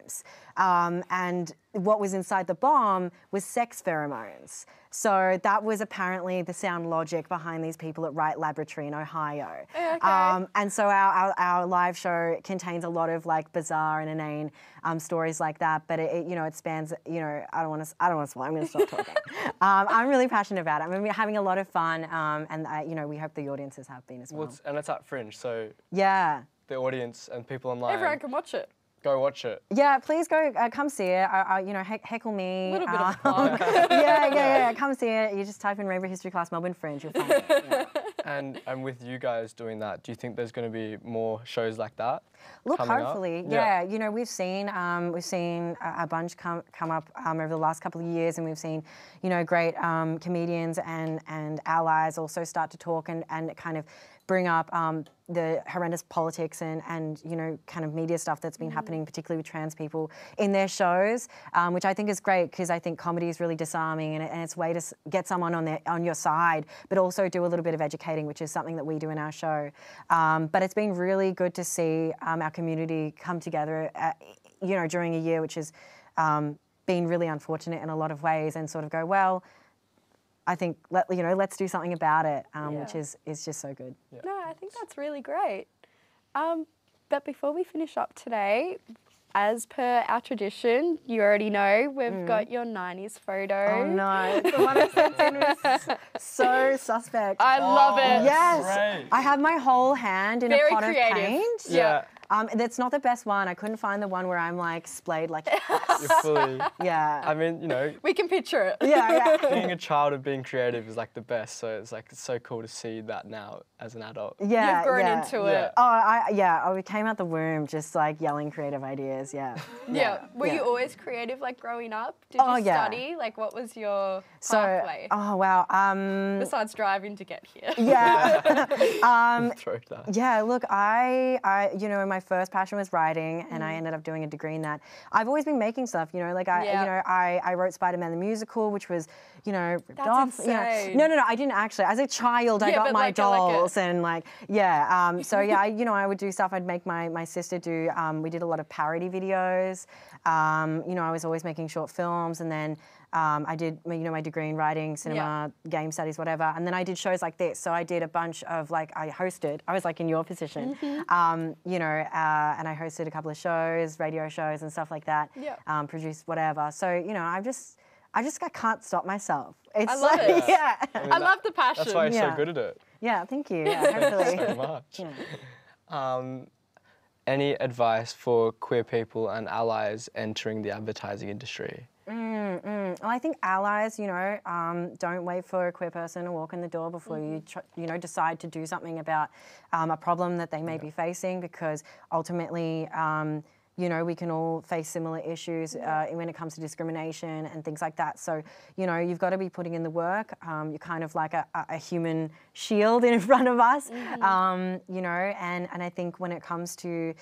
Um, and what was inside the bomb was sex pheromones. So that was apparently the sound logic behind these people at Wright Laboratory in Ohio. Okay. Um, and so our, our, our live show contains a lot of like bizarre and inane um, stories like that. But it, it, you know, it spans. You know, I don't want to. I don't want to. I'm going to stop talking. um, I'm really passionate about it. I mean, we're having a lot of fun, um, and I, you know, we hope the audiences have been as well. well it's, and it's at Fringe, so yeah, the audience and people online. Everyone can watch it. Go watch it. Yeah, please go, uh, come see it. I, I, you know, he heckle me. A little bit um, of fun. yeah, yeah, yeah, come see it. You just type in Rainbow History Class Melbourne Fringe, you'll find it. Yeah. And and with you guys doing that, do you think there's going to be more shows like that? Look, coming hopefully, up? yeah. You know, we've seen um, we've seen a, a bunch come come up um, over the last couple of years, and we've seen, you know, great um, comedians and and allies also start to talk and and kind of bring up um, the horrendous politics and, and, you know, kind of media stuff that's been mm. happening, particularly with trans people in their shows, um, which I think is great because I think comedy is really disarming and, and it's a way to get someone on their, on your side, but also do a little bit of educating, which is something that we do in our show. Um, but it's been really good to see um, our community come together, uh, you know, during a year which has um, been really unfortunate in a lot of ways and sort of go, well, I think, let, you know, let's do something about it, um, Yeah. which is, is just so good. Yeah. No, I think that's really great. Um, but before we finish up today, as per our tradition, you already know, we've Mm. got your nineties photo. Oh no, the one I sent in was so suspect. I love it. Yes, Great. I have my whole hand in Very a pot creative. of paint. Yeah. Um, that's not the best one. I couldn't find the one where I'm like splayed like You're fully. yeah. I mean, you know, We can picture it. yeah, yeah. being a child of being creative is like the best. So it's like it's so cool to see that now as an adult. Yeah, You've grown yeah. into Yeah. it. Oh, I yeah. I came out the womb just like yelling creative ideas. Yeah. Yeah. Were yeah. you always creative, like growing up? Did Oh, you yeah. study? Like, what was your So, pathway oh wow. Um, besides driving to get here? yeah. um, Throw that. Yeah, look, I, I, you know, my first passion was writing, and Mm. I ended up doing a degree in that. I've always been making stuff, you know, like I, Yeah. you know, I, I wrote Spider-Man the musical, which was, you know, ripped That's off. You know. insane. No, no, no, I didn't actually. As a child, I Yeah, got but my like a- like a- dolls and like, yeah. Um, so yeah, I, you know, I would do stuff. I'd make my my sister do. Um, we did a lot of parody videos. Um, you know, I was always making short films, and then. Um, I did, you know, my degree in writing, cinema, game studies, whatever, and then I did shows like this. So I did a bunch of like, I hosted. I was like in your position, Mm-hmm. um, you know, uh, and I hosted a couple of shows, radio shows, and stuff like that. Yeah. Um, produced whatever. So you know, I just, I just I can't stop myself. It's I love like, it. yeah, I, mean, I that- love the passion. That's why you're Yeah. so good at it. yeah. Thank you. Yeah, hopefully. So much. Yeah. Um, any advice for queer people and allies entering the advertising industry? Mm, mm. Well, I think allies, you know, um, don't wait for a queer person to walk in the door before Mm-hmm. you, tr you know, decide to do something about um, a problem that they may be facing, because ultimately, um, you know, we can all face similar issues uh, when it comes to discrimination and things like that. So, you know, you've got to be putting in the work. Um, you're kind of like a, a human shield in front of us, Mm-hmm. um, you know, and, and I think when it comes to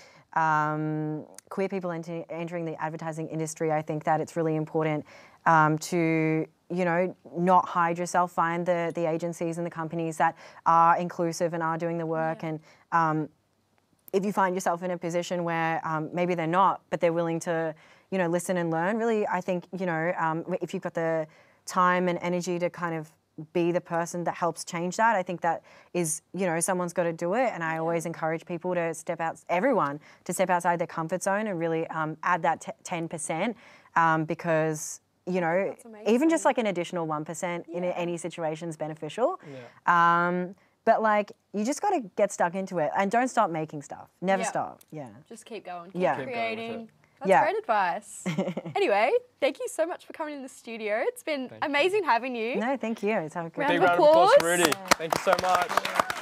um, queer people enter, entering the advertising industry, I think that it's really important um, to, you know, not hide yourself, find the, the agencies and the companies that are inclusive and are doing the work. Yeah. And um, if you find yourself in a position where um, maybe they're not, but they're willing to, you know, listen and learn, really, I think, you know, um, if you've got the time and energy to kind of be the person that helps change that, I think that is, you know, someone's got to do it. And I always encourage people to step out, everyone, to step outside their comfort zone and really um, add that ten percent um, because, you know, even just like an additional one percent in any situation is beneficial. Yeah. Um, but like, you just got to get stuck into it and don't stop making stuff. Never Yeah. stop. Yeah. Just keep going. Keep Yeah. Keep going with creating. it. That's Yeah. great advice. Anyway, thank you so much for coming in the studio. It's been Thank you. amazing having you. No, thank you. It's a great Round Big of round of applause for applause. Rudy. Thank you so much.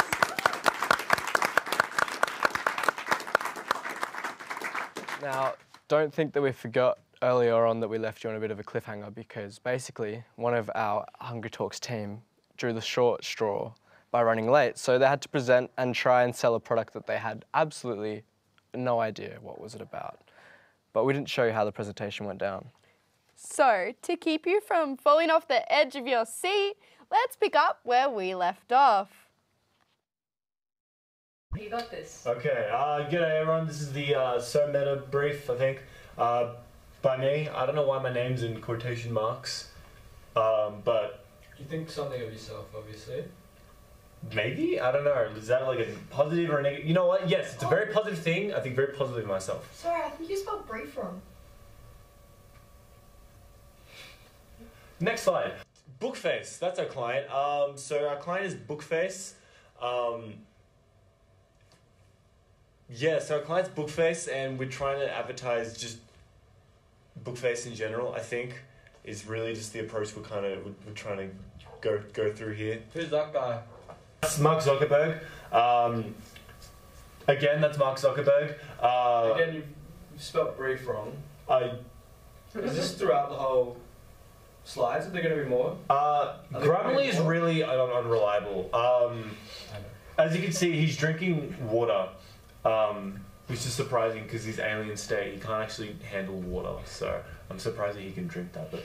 Now, don't think that we forgot earlier on that we left you on a bit of a cliffhanger, because basically one of our Hungry Talks team drew the short straw by running late. So they had to present and try and sell a product that they had absolutely no idea what was it about. But we didn't show you how the presentation went down. So, to keep you from falling off the edge of your seat, let's pick up where we left off. You got this. Okay, uh, g'day everyone. This is the uh, So Meta brief, I think. Uh, by me. I don't know why my name's in quotation marks, um, but You think something of yourself, obviously. maybe? I don't know. Is that like a positive or a negative? You know what? Yes, it's a very positive thing. I think very positive of myself. Sorry, I think you spelled brief wrong. Next slide. Bookface. That's our client. Um, so our client is Bookface. Um, yeah, so our client's Bookface, and we're trying to advertise just Bookface in general, I think, is really just the approach we're kind of we're, we're trying to go go through here. Who's that guy? That's Mark Zuckerberg. Um, again, that's Mark Zuckerberg. Uh, Again, you've, you've spelled brief wrong. I, Is this throughout the whole slides? Are there going to be more? uh, Are there gonna Grammarly be is more? really un- unreliable. Um, as you can see, he's drinking water, um, which is surprising because he's alien state. He can't actually handle water, so I'm surprised that he can drink that. But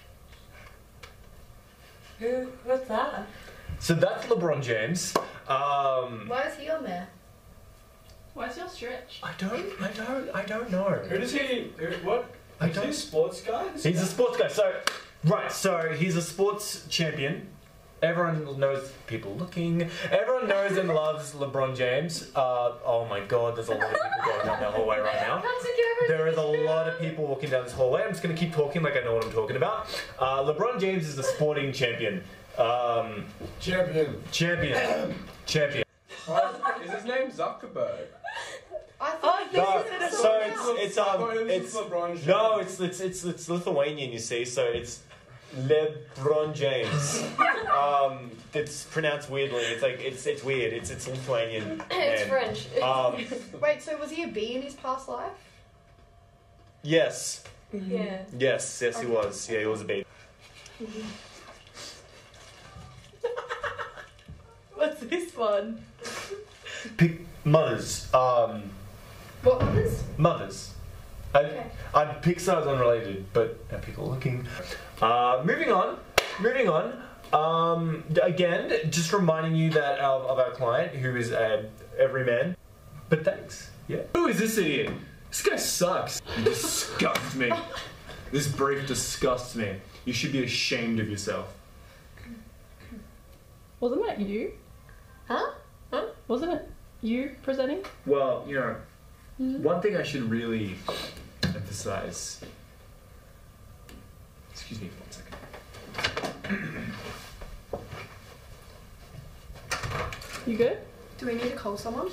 Who? What's that? so that's LeBron James. Um, Why is he on there? Why's your stretch? I don't, I don't, I don't know. Who does he? Who, what? I Is he don't- a sports guy? He's a sports guy. So, right, so he's a sports champion. Everyone knows people looking. Everyone knows and loves LeBron James. Uh, oh my God, there's a lot of people going down that hallway right now. There is a lot of people walking down this hallway. I'm just going to keep talking like I know what I'm talking about. Uh, LeBron James is a sporting champion. Um, champion. Champion. Champion. Is his name Zuckerberg? I thought No, this is so it's it's um it's LeBron James. no it's it's it's it's Lithuanian, you see, so it's LeBron James. um, it's pronounced weirdly. It's like it's it's weird. It's it's Lithuanian. It's and, French. Um, Wait, so was he a bee in his past life? yes, Yeah. yes, yes, he was. Yeah, he was a baby. What's this one? Pick mothers. Um, What others? mothers. I, Okay. I'd pick sides unrelated, but uh, people looking. Uh, moving on, moving on. Um, again, just reminding you that of, of our client, who is a everyman. But thanks. Yeah. Who is this idiot? This guy sucks. You disgust me. This brief disgusts me. You should be ashamed of yourself. Wasn't that you? Huh? Huh? Wasn't it you presenting? Well, you know, one thing I should really emphasize. Excuse me for one second. You good? Do we need to call someone?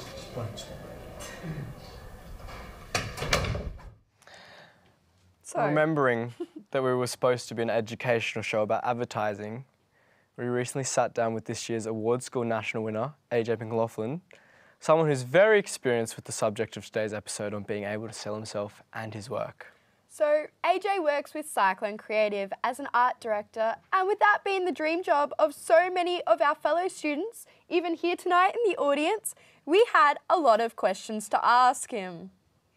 So, Remembering that we were supposed to be an educational show about advertising, we recently sat down with this year's Award School National winner, A J McLaughlin, someone who's very experienced with the subject of today's episode on being able to sell himself and his work. So A J works with Cyclone Creative as an art director, and with that being the dream job of so many of our fellow students, even here tonight in the audience, we had a lot of questions to ask him.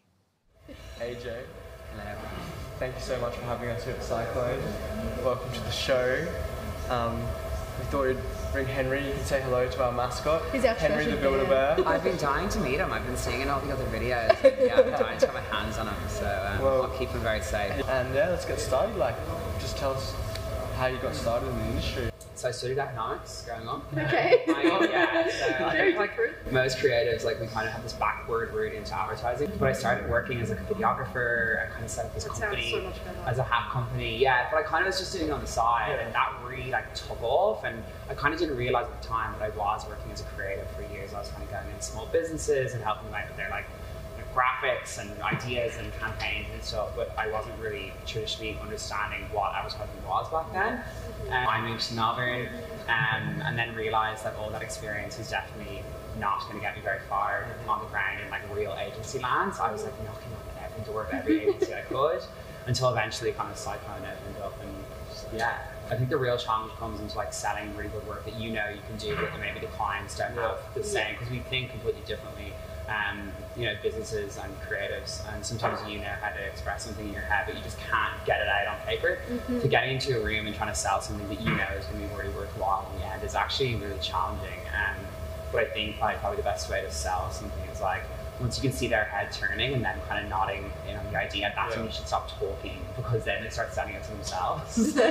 A J, thank you so much for having us here at Cyclone. Welcome to the show. Um, we thought we'd bring Henry. You can say hello to our mascot. He's our Henry the treasure Build-A-Bear. I've been dying to meet him. I've been seeing it in all the other videos. Yeah, I've been dying to get my hands on him, so um, Well- I'll keep him very safe. And yeah, let's get started. Like, just tell us how you got started in the industry. So I studied economics growing up. Okay. I, yeah, so I Very think like most creatives, like we kind of have this backward route into advertising. But I started working as like a videographer. I kind of set up this That sounds company so much better. as a hat company. Yeah, but I kind of was just doing it on the side, and that really like took off. And I kind of didn't realize at the time that I was working as a creative for years. I was kind of going into small businesses and helping them out with their like you know, graphics and ideas and campaigns and stuff. But I wasn't really traditionally understanding what advertising was back then. Um, I moved to Melbourne um, and then realised that all that experience was definitely not going to get me very far on the ground in like real agency land. So I was like knocking on every door of every agency I could until eventually kind of Cyclone opened up. And just, yeah, I think the real challenge comes into like selling really good work that you know you can do, but that maybe the clients don't have the same because we think completely differently. Um, you know, businesses and creatives, and sometimes you know how to express something in your head, but you just can't get it out on paper. Mhm. So getting into a room and trying to sell something that you know is going to be really worthwhile in the end is actually really challenging. Um, but I think like, probably the best way to sell something is like once you can see their head turning and then kind of nodding in on the idea, that's Yeah. when you should stop talking, because then they start selling it to themselves. So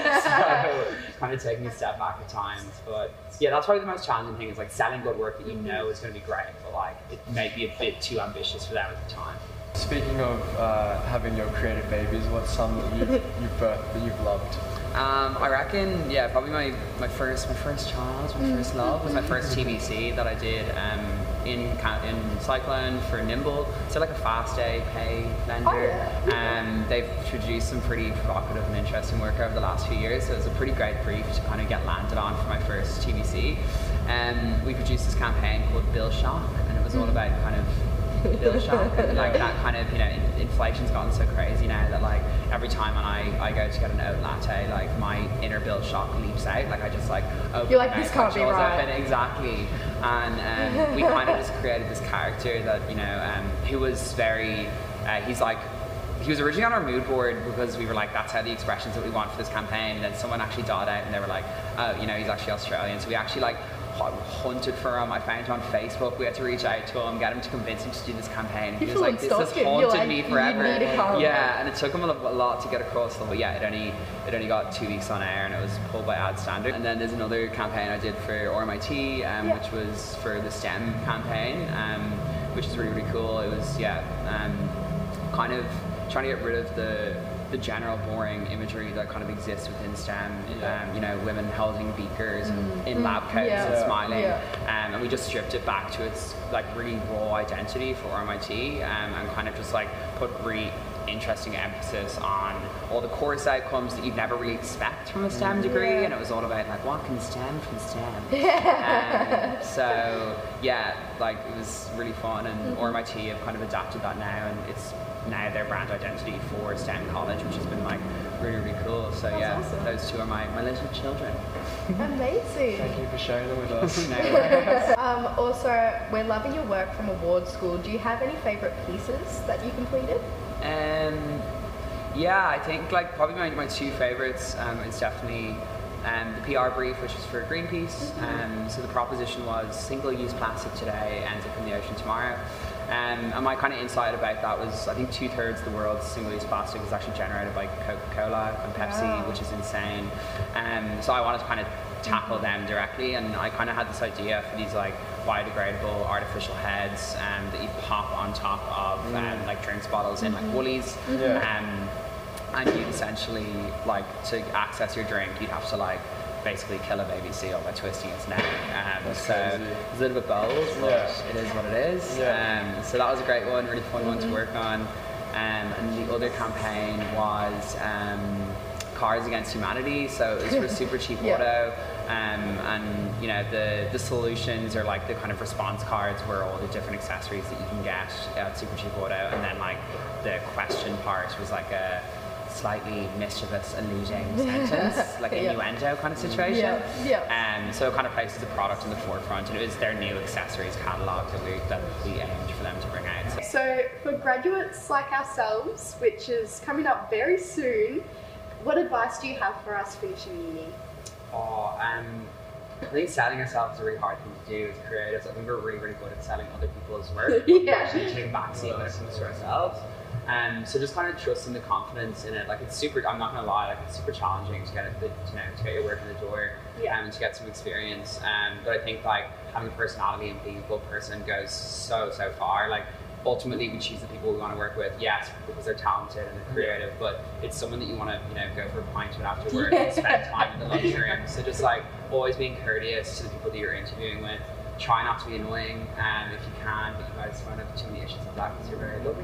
kind of taking a step back at times. But yeah, that's probably the most challenging thing, is like selling good work that you know is going to be great, but like it may be a bit too ambitious for them at the time. Speaking of uh, having your creative babies, what's some that you've, you've birthed that you've loved? Um, I reckon, yeah, probably my, my first my first child, my first love was my first T V C that I did um, in Ca- in Cyclone for Nimble. So like a fast day pay lender. Oh, yeah. Um, they've produced some pretty provocative and interesting work over the last few years. So it was a pretty great brief to kind of get landed on for my first T V C. Um, we produced this campaign called Bill Shock, and it was all about kind of bill shock, and like that kind of, you know, in, inflation's gotten so crazy now that like every time when I, I go to get an oat latte, like my inner bill shock leaps out. Like I just like open You're like, my this mouth, can't be my jaws right. open. Exactly. And um, we kind of just created this character that, you know, um, who was very, uh, he's like, he was originally on our mood board because we were like, that's how the expressions that we want for this campaign. And then someone actually dialed out and they were like, oh, you know, he's actually Australian. So we actually like hunted for him. I found him on Facebook. We had to reach out to him, get him to convince him to do this campaign. He You was like, full this on has stalked him. haunted You're like, me "You forever. need to come." Yeah, and it took him a lo- a lot to get across the, but yeah, it only it only got two weeks on air and it was pulled by ad standard. And then there's another campaign I did for R M I T, um, Yeah. which was for the STEM campaign, um, which is really, really cool. It was, yeah, um, kind of trying to get rid of the the general boring imagery that kind of exists within STEM, um, you know, women holding beakers and in lab coats Yeah. and smiling, Yeah. um, and we just stripped it back to its like really raw identity for R M I T, um, and kind of just like put really interesting emphasis on all the course outcomes that you'd never really expect from a STEM degree, Yeah. and it was all about like what can STEM from STEM. um, so yeah, like it was really fun, and Mhm. R M I T have kind of adapted that now, and it's now their brand identity for STEM college, which has been like really, really cool. So That's yeah, awesome. those two are my, my little children. Amazing. Thank you for sharing them with us. No worries. um, also, we're loving your work from award school. Do you have any favourite pieces that you completed? Um, yeah, I think like probably my, my two favourites um, is definitely um, the P R brief, which is for Greenpeace. Um, so the proposition was single-use plastic today ends up in the ocean tomorrow. Um, and my kind of insight about that was, I think two-thirds of the world's single-use plastic is actually generated by Coca-Cola and Pepsi, Wow. which is insane. Um, so I wanted to kind of tackle them directly, and I kind of had this idea for these like biodegradable artificial heads um, that you pop on top of um, like drinks bottles in like Woolies. Yeah. Um, and you'd essentially, like, to access your drink, you'd have to like basically kill a baby seal by twisting its neck. Um, That's so crazy. it's a little bit bold, but Yeah. it is what it is. Yeah. Um, so that was a great one, really fun one to work on. Um, and the other campaign was um, Cars Against Humanity. So it was for Super Cheap Yeah. Auto. Um, and you know the the solutions are like the kind of response cards were all the different accessories that you can get at Super Cheap Auto, and then like the question part was like a slightly mischievous alluding sentence, like Yeah. innuendo kind of situation. Yeah, yeah. Um, so it kind of places the product in the forefront, and it was their new accessories catalogue that we that we aimed for them to bring out. So, So, for graduates like ourselves, which is coming up very soon, what advice do you have for us finishing uni? oh, um, I think selling ourselves is a really hard thing to do as creatives. I think we're really, really good at selling other people's work. Yeah. We actually take a backseat when it comes to ourselves. Um, so just kind of trusting the confidence in it. Like it's super, I'm not gonna lie, like it's super challenging to get it, the, you know, to get your work in the door Yeah. um, and to get some experience. Um, but I think like having a personality and being a good person goes so, so far. Like ultimately we choose the people we want to work with, yes, because they're talented and they're creative, but it's someone that you want to, you know, go for a pint with after work and spend time in the lunchroom. So just like always being courteous to the people that you're interviewing with. Try not to be annoying um, if you can, but you guys won't have too many issues with that because you're very lovely.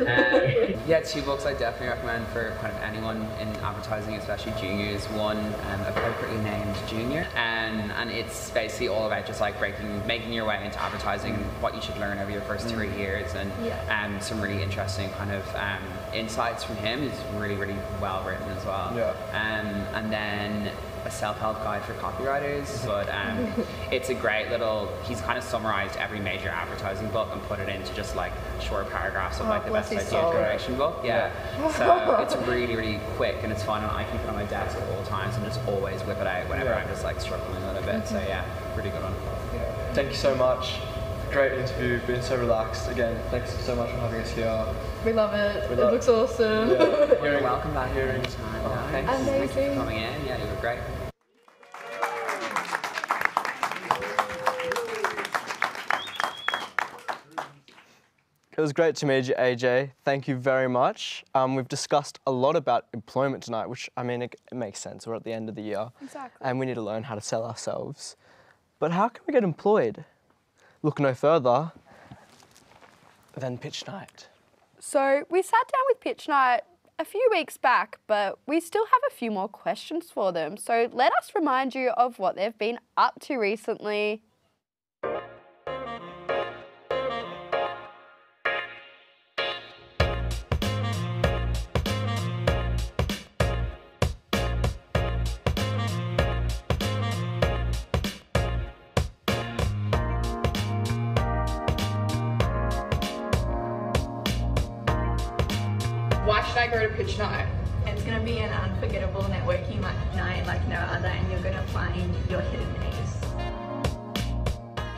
Um, yeah, two books I definitely recommend for kind of anyone in advertising, especially juniors. One, um, appropriately named Junior, and and it's basically all about just like breaking, making your way into advertising, what you should learn over your first three years, and Yeah. um, some really interesting kind of um, insights from him. Is really really well written as well. Yeah. Um, and then a self-help guide for copywriters, but um, it's a great little, he's kind of summarized every major advertising book and put it into just like short paragraphs of Oh, like the bless best his idea soul. generation book. Yeah. So it's really, really quick and it's fun, and I keep it on my desk at all times and just always whip it out whenever Yeah. I'm just like struggling a little bit. So yeah, pretty good one. Thank you so much. great interview, been so relaxed. Again, thanks so much for having us here. We love it. We it love- looks awesome. Yeah. You're welcome back here Hearing- anytime. Oh, guys. thanks. Thank you Amazing. for coming in. Yeah, you were great. It was great to meet you, A J. Thank you very much. Um, we've discussed a lot about employment tonight, which, I mean, it, it makes sense. We're at the end of the year. Exactly. And we need to learn how to sell ourselves. But how can we get employed? Look no further than pitch night. So we sat down with Pitch Night a few weeks back, but we still have a few more questions for them. So let us remind you of what they've been up to recently. Why should I go to Pitch Night? It's going to be an unforgettable networking like night like no other, and you're going to find your hidden ace.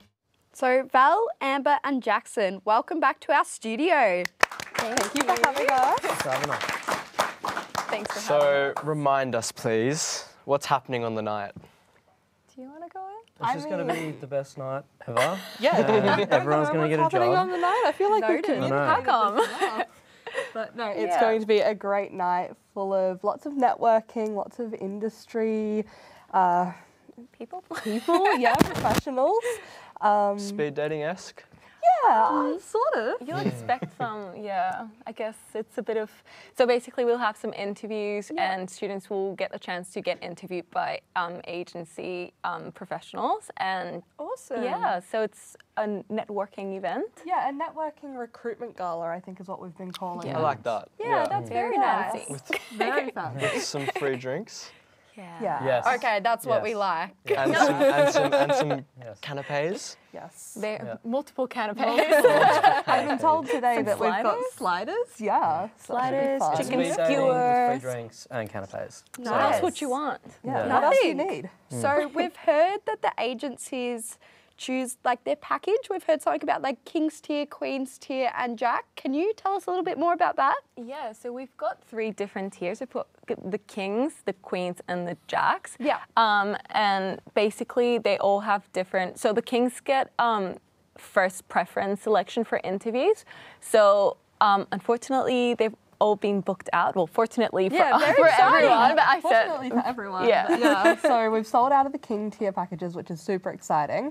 So Val, Amber and Jackson, welcome back to our studio. Thank you for having us. Thanks for having us. So remind us, please, what's happening on the night? Do you want to go in? This is going to be the best night ever. Yeah. Um, everyone's going to get a happening on job. the night? I feel like we Noted. can. I know. How come? But no, it's Yeah. going to be a great night full of lots of networking, lots of industry, uh, people, people, yeah, professionals. Um, Speed dating-esque? yeah, sort of. You'll expect some, yeah, I guess it's a bit of, so basically we'll have some interviews and students will get a chance to get interviewed by um, agency um, professionals and awesome. Yeah, so it's a networking event. Yeah, a networking recruitment gala, I think is what we've been calling I it. like that. Yeah, that's very nice. fancy. With, Very fancy. with some free drinks. Yeah. Yeah. Yes. Okay, that's what we Yes. like. And some, and some, and some Yes. canapes. Yes. There Yeah. multiple canapes. I've been told today Some that we've got sliders? sliders. Yeah. so that should be Sliders, fun. chicken Speed dating with skewers. free drinks and canapes. What else would you want? Yeah. Yeah. What else do you Nothing. need? So we've heard that the agencies choose like their package. We've heard something about like King's tier, Queen's tier and Jack. Can you tell us a little bit more about that? Yeah, so we've got three different tiers. We've got the Kings, the Queens, and the Jacks. Yeah. Um, and basically, they all have different. So the Kings get um, first preference selection for interviews. So um, unfortunately, they've all been booked out. Well, fortunately for, Yeah, very for exciting. everyone, but I said Fortunately for everyone. Yeah. but yeah. So we've sold out of the King tier packages, which is super exciting.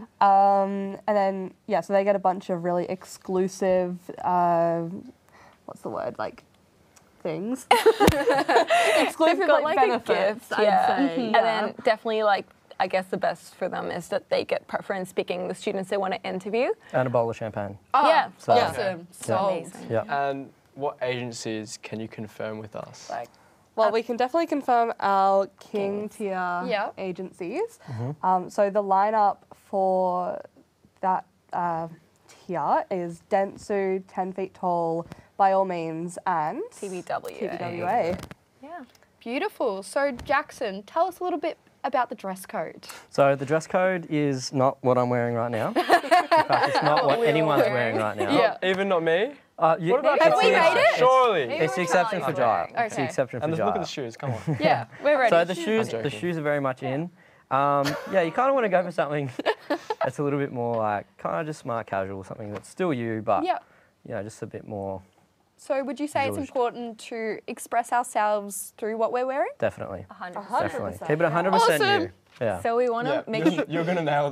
Um, and then, yeah, so they get a bunch of really exclusive, uh, what's the word, like, things. exclusive They've got like, like benefits, a gift, I'd yeah. say. Mhm. Yeah. And then definitely like, I guess the best for them is that they get preference picking the students they want to interview. And a bowl of champagne. Oh, Yeah. So- awesome. Sold. Amazing. Yeah. And what agencies can you confirm with us? Like, Well, we can definitely confirm our King Kings. tier Yeah. agencies. Um, so the lineup for that uh, tier is Dentsu, ten feet tall, By All Means, and T B W. T B W A. Yeah. Beautiful. So Jackson, tell us a little bit about the dress code. So the dress code is not what I'm wearing right now. In fact, it's not what we're anyone's wearing. wearing right now. Not- even not me? Uh, you, What about Have it's we the- made it? Surely. It's the exception for Jaya. It's the Okay. exception for And Jaya. look at the shoes, come on. Yeah, we're ready. So the shoes, I'm the joking. shoes are very much in. Um, yeah, you kind of want to go for something that's a little bit more like kind of just smart casual, something that's still you, but Yeah. you know, just a bit more. So would you say it's Zhuzhed. important to express ourselves through what we're wearing? Definitely, one hundred definitely. percent. Keep it one hundred percent Awesome. you. Yeah. So we want to Yeah, make you're, sure. you're gonna nail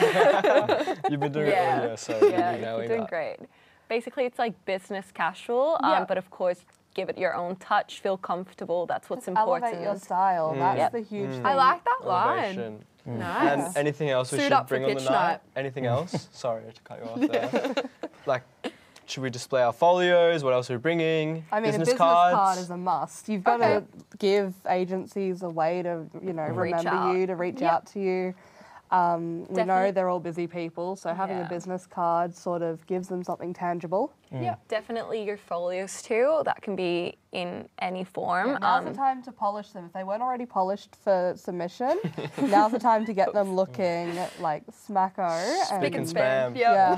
that. You've been doing Yeah. it all year, so you'll Yeah, be you're nailing doing that. great. Basically, it's like business casual, um, Yeah. but of course, give it your own touch, feel comfortable. That's what's important. Elevate your style. That's Yep. the huge thing. I like that line. Elevation. Nice. And anything else we Suit should up for bring on the pitch night? night. Anything else? Sorry to cut you off there. Like, should we display our folios? What else are we bringing? I mean, business a business cards? card is a must. You've got Okay. to give agencies a way to, you know, Reach remember out. you, to reach Yep. out to you. Um, we know Definitely. they're all busy people, so having Yeah. a business card sort of gives them something tangible. Yeah, definitely your folios too. That can be in any form. Yeah, now's Um, the time to polish them. If they weren't already polished for submission, now's the time to get them looking like smacko. Spick and spam. Yeah.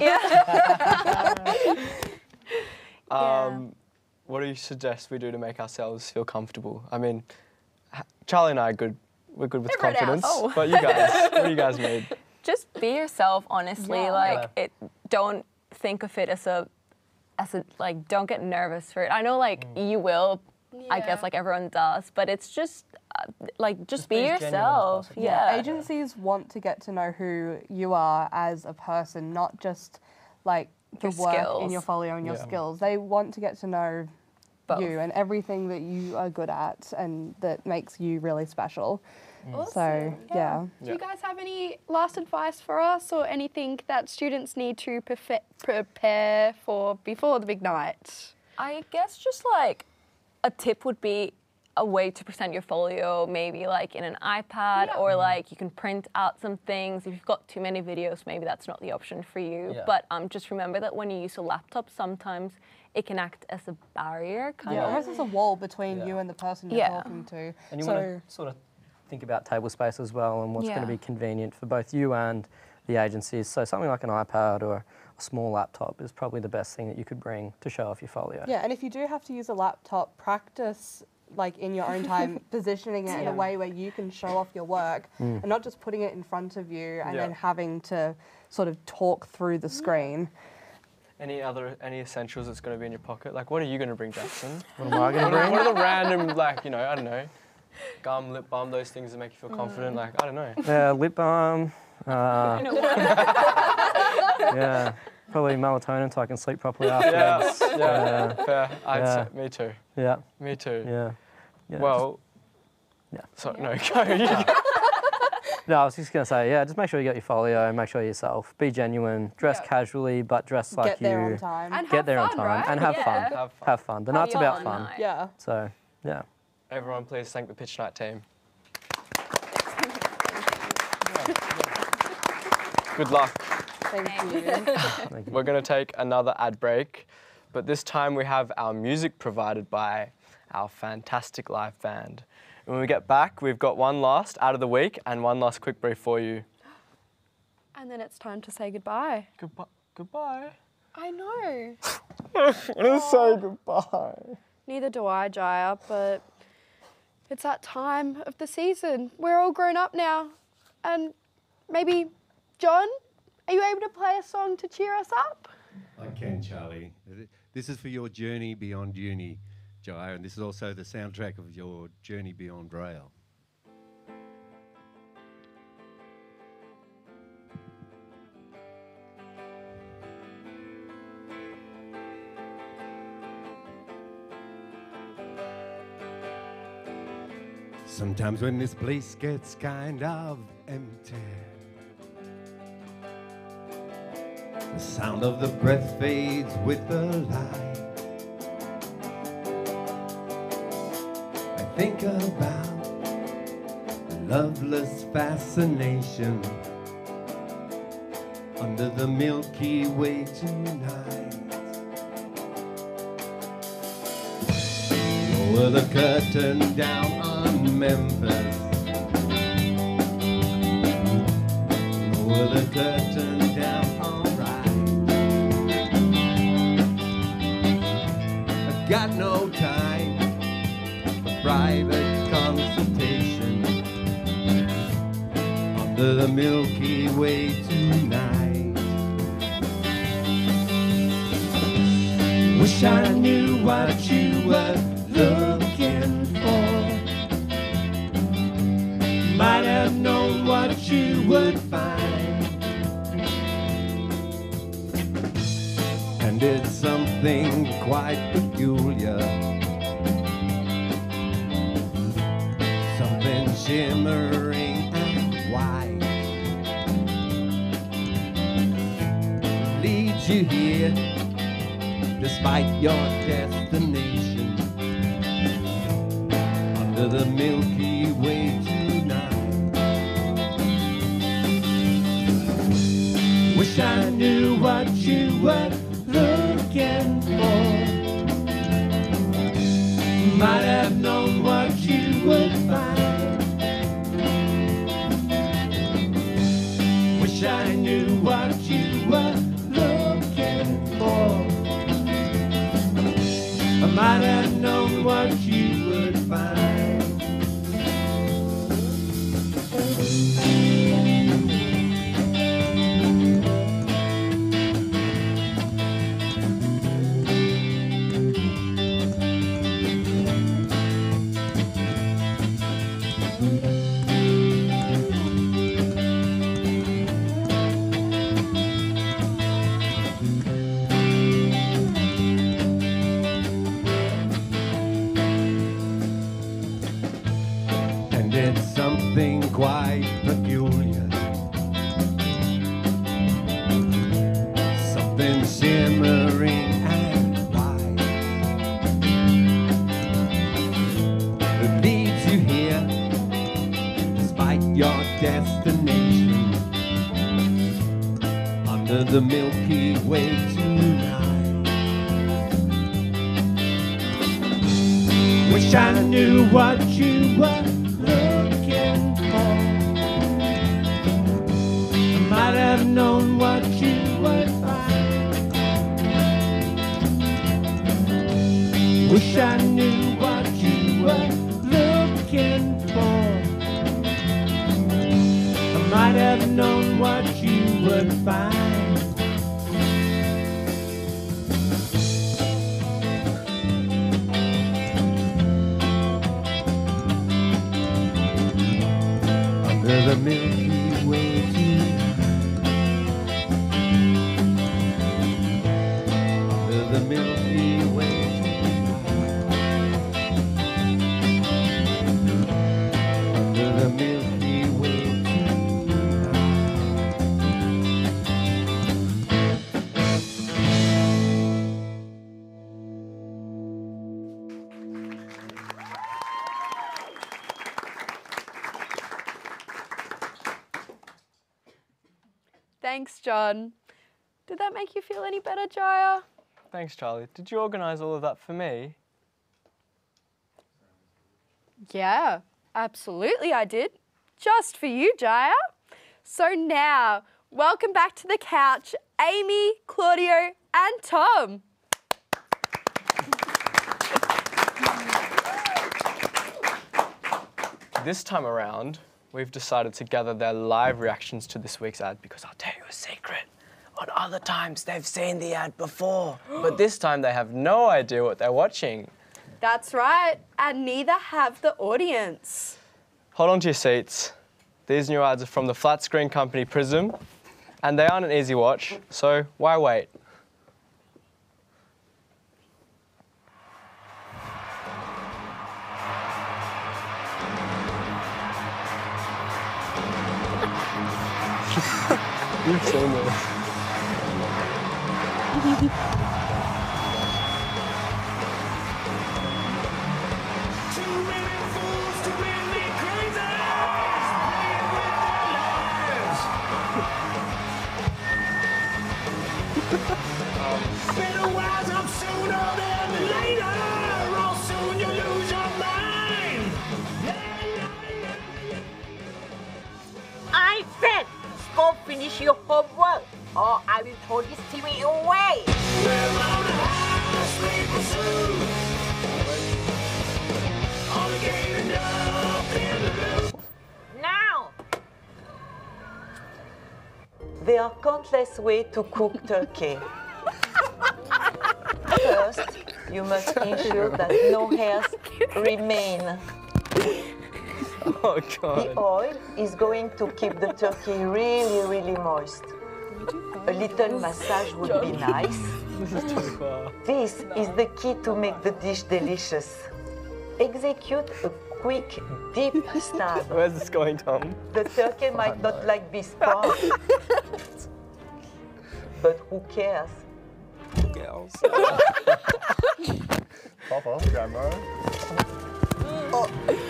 Um, what do you suggest we do to make ourselves feel comfortable? I mean, h- Charlie and I are good. We're good with Everyone else. confidence. Oh. But you guys, what do you guys need? Just be yourself, honestly. Yeah. Like it. Don't think of it as a, as a like. Don't get nervous for it. I know, like you will. I guess Yeah. like everyone does, but it's just uh, like just, Just be be as genuine as yourself. possible. Yeah. Agencies want to get to know who you are as a person, not just like the Your work in skills. your folio and your Yeah. skills. They want to get to know Both. you and everything that you are good at and that makes you really special. Awesome. So, yeah. Do you guys have any last advice for us or anything that students need to prefe- prepare for before the big night? I guess just like a tip would be a way to present your folio, maybe like in an iPad Yeah. or like you can print out some things. If you've got too many videos, maybe that's not the option for you. Yeah. But um, just remember that when you use a laptop, sometimes it can act as a barrier, kind Yeah, of. almost as a wall between Yeah. you and the person you're Yeah. talking to. And you so, want to sort of think about table space as well and what's going Yeah. to be convenient for both you and the agencies. So something like an iPad or a small laptop is probably the best thing that you could bring to show off your folio. yeah, and if you do have to use a laptop, practice like in your own time, positioning it in a way where you can show off your work and not just putting it in front of you and Yeah. then having to sort of talk through the screen. Any other any essentials that's going to be in your pocket? Like, what are you going to bring, Jackson? What am I going to What are, bring? what are the random, like, you know, I don't know, gum, lip balm, those things that make you feel confident? Like, I don't know. Yeah, lip balm. Uh, yeah, probably melatonin so I can sleep properly Yeah, afterwards. yeah, fair. I'd Yeah. say, me too. Yeah, Me too. yeah. yeah Well, yeah. so, no, go. You go. No, I was just going to say, yeah, just make sure you get your folio, make sure you're yourself, be genuine, dress Yeah. casually, but dress like Get there you. on time. And Get have there on fun, time right? and have Yeah. fun. Have fun. Have fun. The Have night's your about own fun. night. Yeah. So, yeah. Everyone, please thank the Pitch Night team. Good luck. Thank you. Thank you. We're going to take another ad break, but this time we have our music provided by our fantastic live band. And when we get back, we've got one last out of the week and one last quick brief for you. And then it's time to say goodbye. Goodbye. Goodbye. I know. I want to say goodbye. Neither do I, Jaya, but it's that time of the season. We're all grown up now. And maybe, John, are you able to play a song to cheer us up? I can, Charlie. This is for your journey beyond uni, Jaya, and this is also the soundtrack of your journey beyond rail. Sometimes when this place gets kind of empty, the sound of the breath fades with the light. I think about the loveless fascination under the Milky Way tonight. Lower the curtain down on Memphis. Lower the curtain down on I've got no time for private consultation under the Milky Way tonight. Wish I knew what you were looking for. Might have known what you would find. And it's something quite peculiar, something shimmering and white, leads you here despite your destination under the Milky Way tonight. And it's something quite peculiar, something shimmering and white that leads you here despite your destination under the Milky Way tonight. Wish I knew what you were looking for. I might have known what you would find. Wish I knew what you were looking for. I might have known what you would find. Under the Milky Way tonight. Under the Milky Way tonight. Under the Milky Way tonight. Thanks, John. Did that make you feel any better, Jaya? Thanks, Charlie. Did you organise all of that for me? Yeah, absolutely I did. Just for you, Jaya. So now, welcome back to the couch, Amy, Claudio and Tom. This time around, we've decided to gather their live reactions to this week's ad because I'll tell you a secret. On other times, they've seen the ad before, but this time they have no idea what they're watching. That's right, and neither have the audience. Hold on to your seats. These new ads are from the flat screen company Prism, and they aren't an easy watch, so why wait? You've seen this. I said, go finish your homework, or I will throw this T V away. Now! There are countless ways to cook turkey. First, you must ensure that no hairs remain. Oh, God. The oil is going to keep the turkey really, really moist. A little massage would be nice. This is too far. This is the key to make the dish delicious. Execute a quick, deep stab. Where's this going, Tom? The turkey might Oh, not no. like this part. But who cares? Girls. Pop off, Grandma. Oh.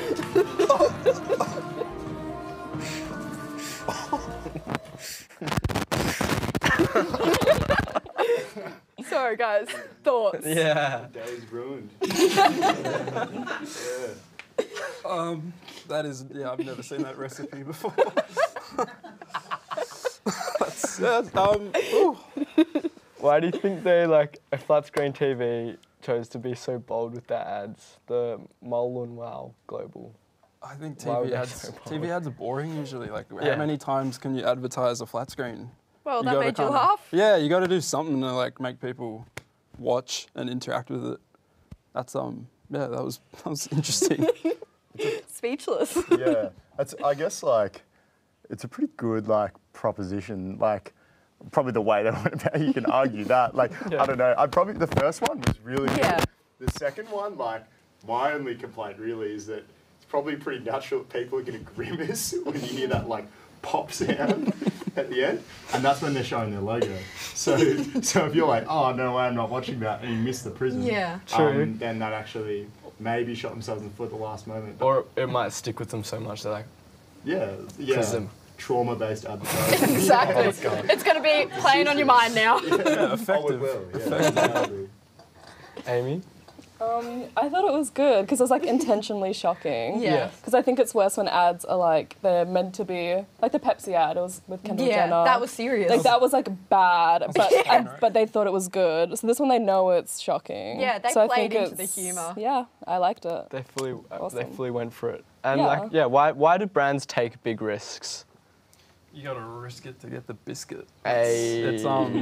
Sorry, guys. Thoughts? Yeah. The day's ruined. Yeah. Um, that is, yeah, I've never seen that recipe before. That's, yeah, um, ooh. Why do you think they, like, a flat screen T V chose to be so bold with their ads? The Mole and Wow Global. I think Why were T V they ads, so T V bold? ads are boring usually. Like, Yeah. how many times can you advertise a flat screen? Well, that gotta made you kinda- laugh. Yeah, you got to do something to like make people watch and interact with it. That's um, yeah, that was that was interesting. speechless. Yeah, it's, I guess like it's a pretty good like proposition. Like probably the way they went about it, you can argue that. Like Yeah. I don't know. I probably the first one was really Yeah. good. The second one, like my only complaint really is that it's probably pretty natural that people are going to grimace when you hear that like pop sound at the end, and that's when they're showing their logo. So, so if you're like, oh no way, I'm not watching that, and you miss the prism, Yeah. True. Um, then that actually maybe shot themselves in the foot at the last moment. But Or it might stick with them so much they're like, yeah, yeah, Prism. trauma-based advertising. Exactly. Let's go. It's going to be playing on your mind now. Yeah, effective. Oh, it will. Yeah, Effective. exactly. Amy? Um, I thought it was good because it was like intentionally shocking. Yeah. Because I think it's worse when ads are like they're meant to be like the Pepsi ad. It was with Kendall Yeah, Jenner. that was serious. Like that was like bad, but Yeah. and, but they thought it was good. So this one they know it's shocking. Yeah, they so I played think into the it's- humour. Yeah, I liked it. They fully, uh, they Awesome. fully went for it. And Yeah. like, yeah, why, why do brands take big risks? You gotta risk it to get the biscuit. Hey. It's, um,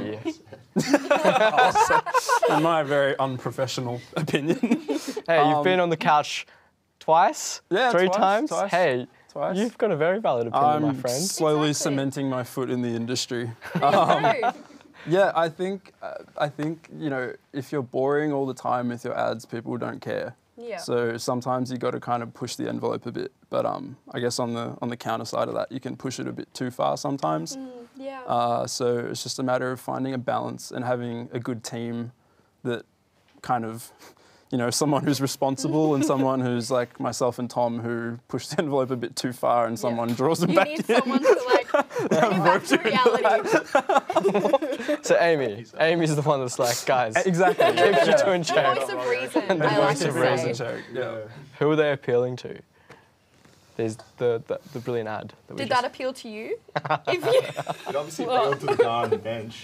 in my very unprofessional opinion. Hey, you've Um, been on the couch twice? Yeah, Three twice, times? twice, Hey, twice. you've got a very valid opinion, I'm my friend. slowly cementing my foot in the industry. Um, yeah, I think uh, I think you know if you're boring all the time with your ads, people don't care. Yeah. So sometimes you got to kind of push the envelope a bit. But um, I guess on the on the counter side of that, you can push it a bit too far sometimes. Mm, yeah. Uh, so it's just a matter of finding a balance and having a good team that kind of, you know, someone who's responsible and someone who's like myself and Tom who push the envelope a bit too far and someone draws them You back need in. someone to like bring you back to reality. So Amy, Amy's the one that's like, guys, Exactly. keep you Yeah. two in check. Voice of reason, The I like voice to of say. reason. Yeah. Who are they appealing to? There's the, the, the brilliant ad. That we Did just... that appeal to you? If you It obviously appealed to the guy on the bench.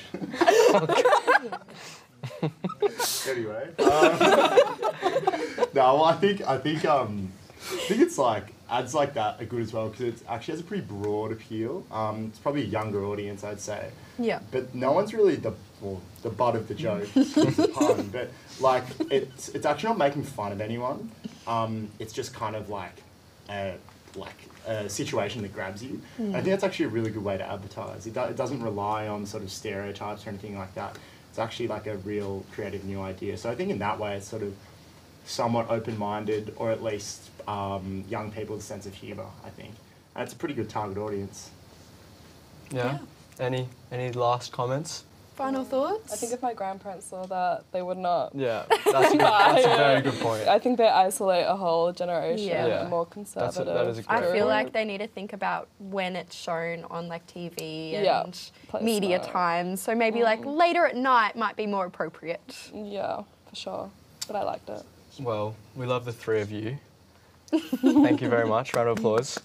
Anyway, um, no, well, I think I think um, I think it's like ads like that are good as well because it actually has a pretty broad appeal. Um, it's probably a younger audience, I'd say. Yeah. But no one's really the well, the butt of the joke. It's a pun, but like it's it's actually not making fun of anyone. Um, it's just kind of like a like a situation that grabs you. Mm. And I think that's actually a really good way to advertise. It, do, it doesn't rely on sort of stereotypes or anything like that. It's actually like a real creative new idea. So I think in that way it's sort of somewhat open-minded, or at least um, young people with a sense of humour, I think. And it's a pretty good target audience. Yeah. Any any last comments? Final thoughts? I think if my grandparents saw that, they would not. Yeah, that's a, good, that's a very good point. I think they isolate a whole generation. Yeah. Yeah. More That's a, conservative. that is a great I feel point. like they need to think about when it's shown on like T V and Yeah, play media smart. times. So maybe like later at night might be more appropriate. Yeah, for sure. But I liked it. Well, we love the three of you. Thank you very much. Round of applause.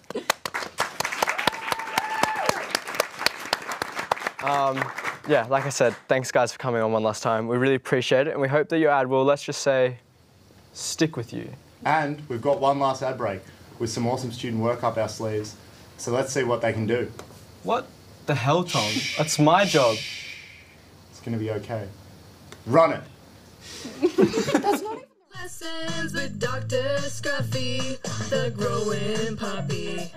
Um, yeah, like I said, thanks guys for coming on one last time. We really appreciate it, and we hope that your ad will, let's just say, stick with you. And we've got one last ad break with some awesome student work up our sleeves. So let's see what they can do. What the hell, Tom? That's my job. It's going to be okay. Run it. Lessons with Doctor Scruffy, the growing puppy.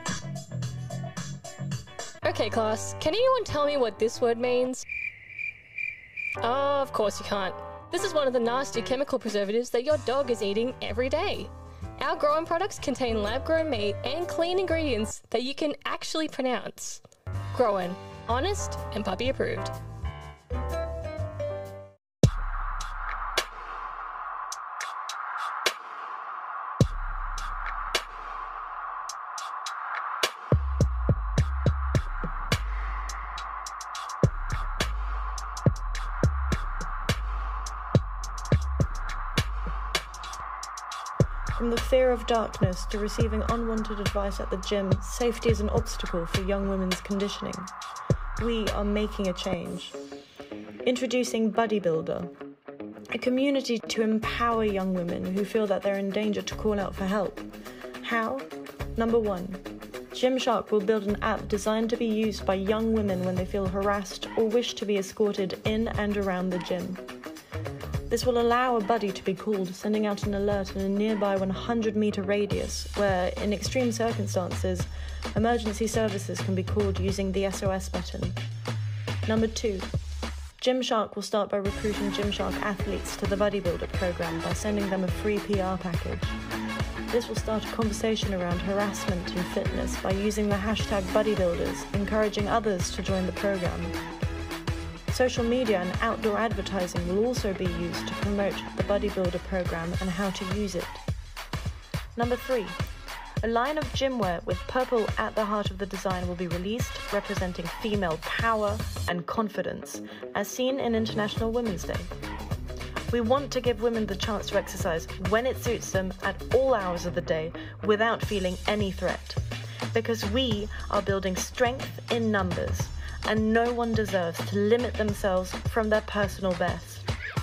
Okay, class, can anyone tell me what this word means? Oh, of course you can't. This is one of the nasty chemical preservatives that your dog is eating every day. Our growing products contain lab-grown meat and clean ingredients that you can actually pronounce. Growing, honest and puppy approved. From the fear of darkness to receiving unwanted advice at the gym, safety is an obstacle for young women's conditioning. We are making a change. Introducing Buddy Builder, a community to empower young women who feel that they're in danger to call out for help. How? Number one, Gymshark will build an app designed to be used by young women when they feel harassed or wish to be escorted in and around the gym. This will allow a buddy to be called, sending out an alert in a nearby one hundred metre radius where, in extreme circumstances, emergency services can be called using the S O S button. Number two, Gymshark will start by recruiting Gymshark athletes to the Bodybuilder programme by sending them a free P R package. This will start a conversation around harassment and fitness by using the hashtag Bodybuilders, encouraging others to join the programme. Social media and outdoor advertising will also be used to promote the Bodybuilder programme and how to use it. Number three, a line of gymwear with purple at the heart of the design will be released, representing female power and confidence, as seen in International Women's Day. We want to give women the chance to exercise when it suits them at all hours of the day without feeling any threat. Because we are building strength in numbers, and no one deserves to limit themselves from their personal best.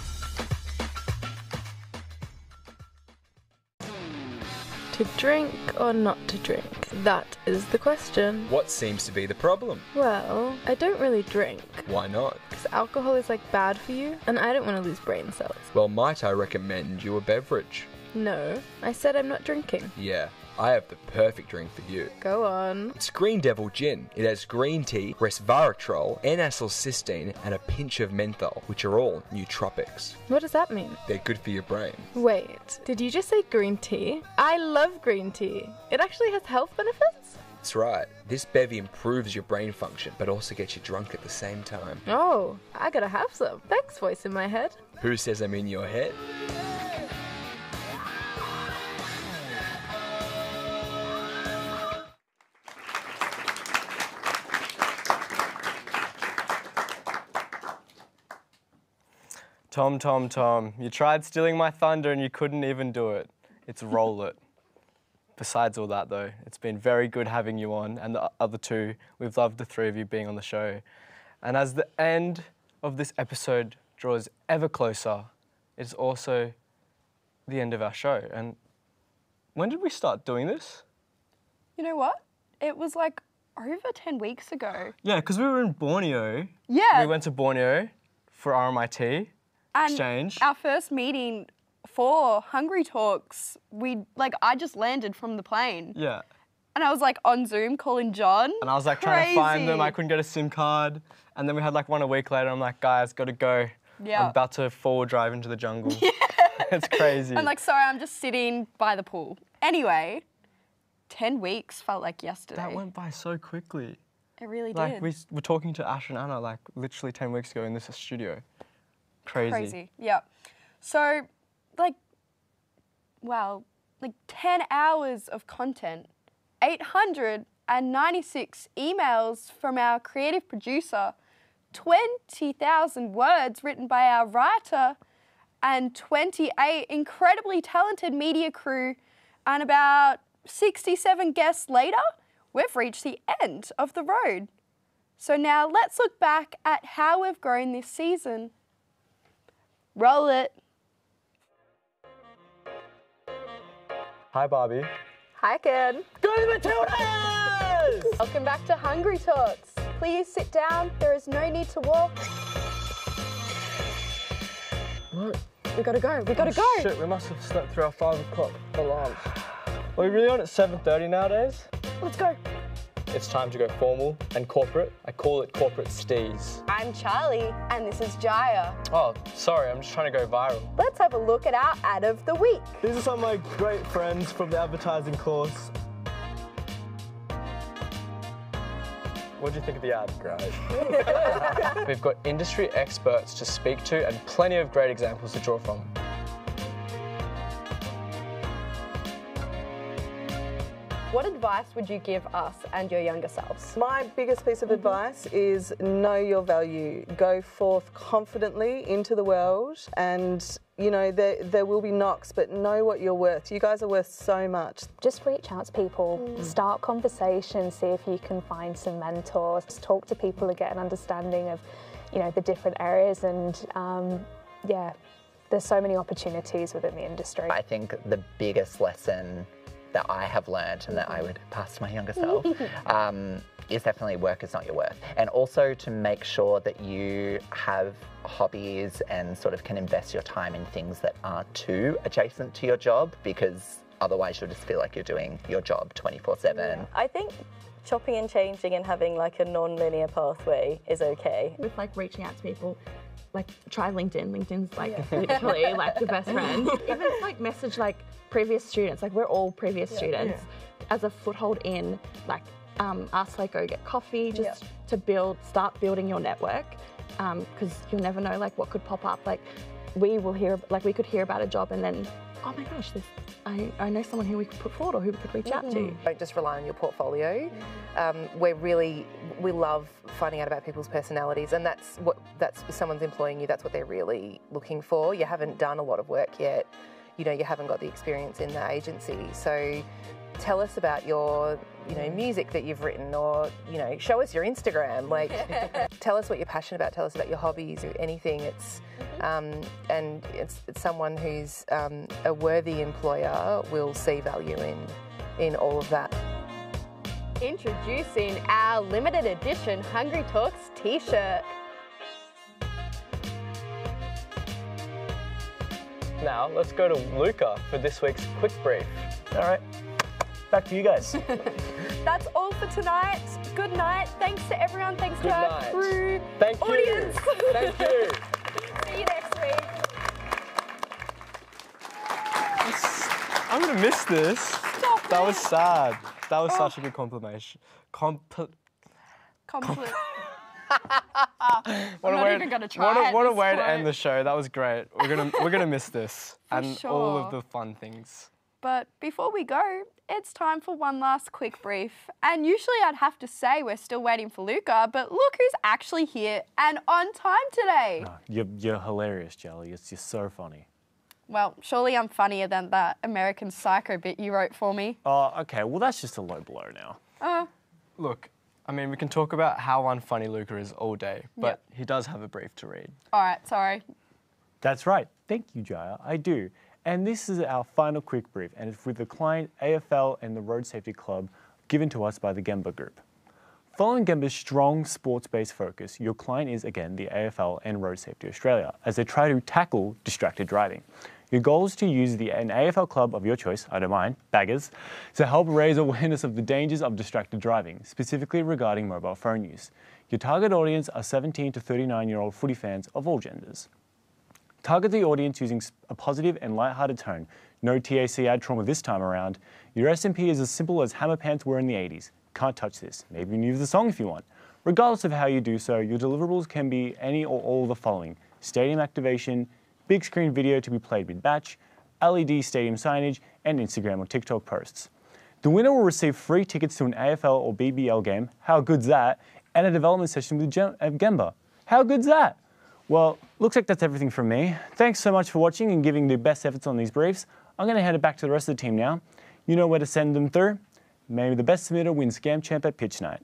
To drink or not to drink? That is the question. What seems to be the problem? Well, I don't really drink. Why not? Because alcohol is like bad for you, and I don't want to lose brain cells. Well, might I recommend you a beverage? No, I said I'm not drinking. Yeah, I have the perfect drink for you. Go on. It's Green Devil Gin. It has green tea, resveratrol, N-acetylcysteine, and a pinch of menthol, which are all nootropics. What does that mean? They're good for your brain. Wait, did you just say green tea? I love green tea. It actually has health benefits? That's right. This bevy improves your brain function, but also gets you drunk at the same time. Oh, I gotta have some. Thanks, voice in my head. Who says I'm in your head? Tom, Tom, Tom, you tried stealing my thunder and you couldn't even do it. It's roll it. Besides all that though, it's been very good having you on, and the other two. We've loved the three of you being on the show. And as the end of this episode draws ever closer, it's also the end of our show. And when did we start doing this? You know what? It was like over ten weeks ago. Yeah, because we were in Borneo. Yeah. We went to Borneo for R M I T. And exchange. Our first meeting for Hungry Talks, we like I just landed from the plane. Yeah. And I was like on Zoom calling John. And I was like Crazy. trying to find them. I couldn't get a SIM card. And then we had like one a week later. I'm like, guys, gotta go. Yeah. I'm about to forward drive into the jungle. Yeah. It's crazy. I'm like, sorry, I'm just sitting by the pool. Anyway, ten weeks felt like yesterday. That went by so quickly. It really like, did. Like we were talking to Ash and Anna like literally ten weeks ago in this studio. Crazy. Crazy, yeah. So, like, wow, like ten hours of content, eight hundred ninety-six emails from our creative producer, twenty thousand words written by our writer, and twenty-eight incredibly talented media crew, and about sixty-seven guests later, we've reached the end of the road. So now let's look back at how we've grown this season. Roll it. Hi, Barbie. Hi, kid. Go the Matildas! Welcome back to Hungry Talks. Please sit down. There is no need to walk. What? We gotta go. We gotta oh, go. Shit, we must have slept through our five o'clock alarms. Are we really on at seven thirty nowadays? Let's go. It's time to go formal and corporate. I call it corporate steez. I'm Charlie, and this is Jaya. Oh, sorry, I'm just trying to go viral. Let's have a look at our ad of the week. These are some of my great friends from the advertising course. What do you think of the ad? Great. We've got industry experts to speak to and plenty of great examples to draw from. What advice would you give us and your younger selves? My biggest piece of mm-hmm. advice is know your value. Go forth confidently into the world, and you know there there will be knocks, but know what you're worth. You guys are worth so much. Just reach out to people, mm. start conversations, see if you can find some mentors, just talk to people to get an understanding of, you know, the different areas, and um, yeah, there's so many opportunities within the industry. I think the biggest lesson that I have learned and that I would pass to my younger self um, is definitely work is not your worth. And also to make sure that you have hobbies and sort of can invest your time in things that aren't too adjacent to your job, because otherwise you'll just feel like you're doing your job twenty-four seven. I think chopping and changing and having like a non-linear pathway is okay. With like reaching out to people, like try LinkedIn. LinkedIn's like yeah. literally like the best friend. Even like message like previous students, like we're all previous yeah. students, yeah. as a foothold in, like um, ask like go get coffee, just yeah. to build, start building your network, because um, you'll never know like what could pop up. Like we will hear, like we could hear about a job and then, oh my gosh, this, I, I know someone who we could put forward or who we could reach mm-hmm. out to. Don't just rely on your portfolio. Um, we're really, we love finding out about people's personalities, and that's what, that's, if someone's employing you, that's what they're really looking for. You haven't done a lot of work yet. You know, you haven't got the experience in the agency. So tell us about your, you know, music that you've written, or, you know, show us your Instagram. Like, tell us what you're passionate about, tell us about your hobbies or anything. It's, um, and it's, it's someone who's um, a worthy employer will see value in, in all of that. Introducing our limited edition Hungry Talks t-shirt. Now, let's go to Luca for this week's quick brief. All right, back to you guys. That's all for tonight. Good night. Thanks to everyone. Thanks Good to our night. crew, Thank audience. you. Thank you. See you next week. I'm gonna miss this. Stop that it. was sad. That was Oh. such a good confirmation. Compl Complete. What I'm a not way, even gonna try what a, at what a this way to point. end the show. That was great. We're gonna we're gonna miss this For and sure. all of the fun things. But before we go, it's time for one last quick brief. And usually I'd have to say we're still waiting for Luca, but look who's actually here and on time today. No, you're, you're hilarious, Jelly. It's just so funny. Well, surely I'm funnier than that American Psycho bit you wrote for me. Oh, okay. Well, that's just a low blow now. Uh, Look, I mean, we can talk about how unfunny Luca is all day, but Yep. he does have a brief to read. all right, sorry. That's right. Thank you, Jaya. I do. And this is our final quick brief, and it's with the client A F L and the Road Safety Club, given to us by the Gemba Group. Following Gemba's strong sports-based focus, your client is again the A F L and Road Safety Australia, as they try to tackle distracted driving. Your goal is to use the, an A F L club of your choice, I don't mind, baggers, to help raise awareness of the dangers of distracted driving, specifically regarding mobile phone use. Your target audience are seventeen to thirty-nine-year-old footy fans of all genders. Target the audience using a positive and light-hearted tone. No T A C ad trauma this time around. Your S M P is as simple as hammer pants were in the eighties. Can't touch this. Maybe you use the song if you want. Regardless of how you do so, your deliverables can be any or all of the following: stadium activation, big screen video to be played with batch, L E D stadium signage, and Instagram or TikTok posts. The winner will receive free tickets to an A F L or B B L game, how good's that, and a development session with Gem uh, Gemba. How good's that? Well, looks like that's everything from me. Thanks so much for watching and giving the best efforts on these briefs. I'm going to hand it back to the rest of the team now. You know where to send them through. Maybe the best submitter wins Scam Champ at pitch night.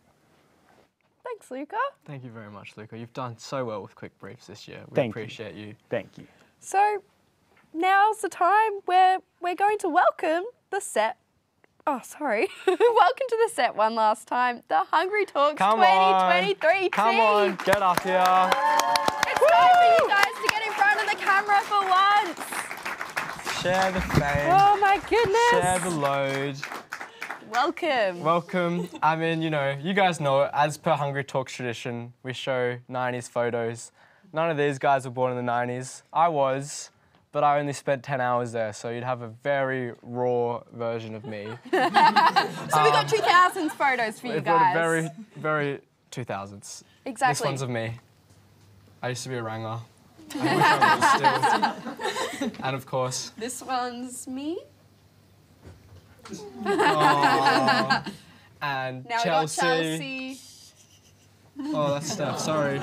Thanks, Luca. Thank you very much, Luca. You've done so well with quick briefs this year. We Thank appreciate you. you. Thank you. So now's the time where we're going to welcome the set. Oh, sorry. Welcome to the set one last time. The Hungry Talks Come twenty twenty-three team. Come on, get up here. It's time for you guys to get in front of the camera for once. Share the fame. Oh my goodness. Share the load. Welcome. Welcome. I mean, you know, you guys know, as per Hungry Talks tradition, we show nineties photos. None of these guys were born in the nineties. I was, but I only spent ten hours there, so you'd have a very raw version of me. So we got two thousands photos for you We've got guys. a very, very two thousands. Exactly. This one's of me. I used to be a ranger. I wish I was still. And of course. This one's me. Aww. And now Chelsea. we got Chelsea. Oh, that's Steph, sorry.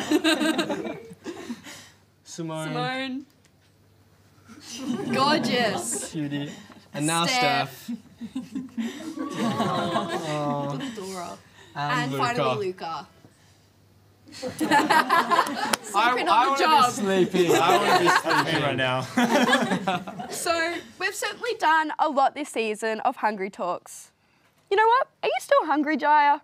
Simone. Simone. Gorgeous. Cutie. And now Steph. Steph. Oh. Dora. And, And Luca. finally Luca. Sleeping I, on I the want job. to be sleeping. I want to be sleeping right now. So we've certainly done a lot this season of Hungry Talks. You know what? Are you still hungry, Jaya?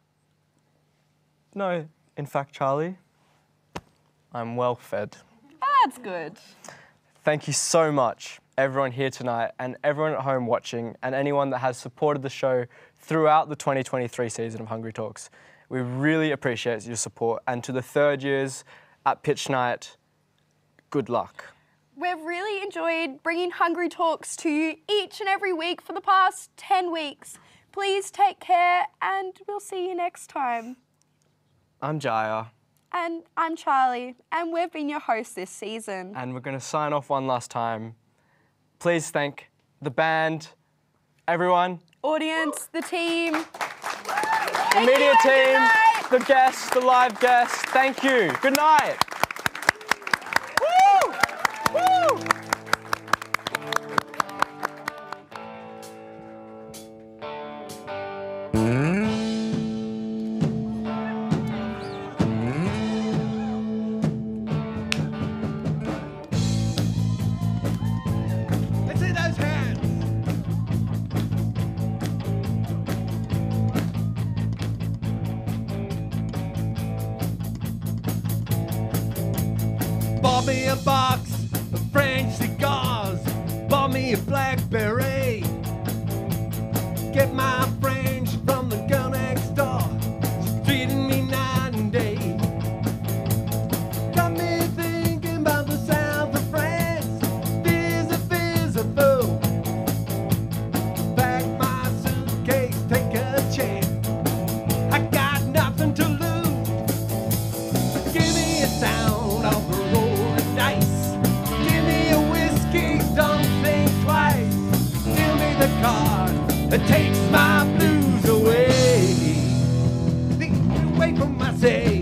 No, in fact, Charlie, I'm well fed. That's good. Thank you so much, everyone here tonight and everyone at home watching and anyone that has supported the show throughout the twenty twenty-three season of Hungry Talks. We really appreciate your support, and to the third years at Pitch Night, good luck. We've really enjoyed bringing Hungry Talks to you each and every week for the past ten weeks. Please take care and we'll see you next time. I'm Jaya, And I'm Charlie, and we've been your hosts this season. and we're going to sign off one last time. Please thank the band, everyone, Audience, the team, the media team, the guests, the live guests. Thank you. Good night. Woo! Woo! Let's see those hands. Bought me a box of French cigars. Bought me a Blackberry. Get my French from the girl next door. She's treating me night and day. Got me thinking about the south of France. Fizz a fizz a boo. Pack my suitcase, take a chance. I got nothing to lose. Give me a sound of the rolling dice. Give me a whiskey, don't think twice. Give me the card that takes my blues away. Take me away from my say.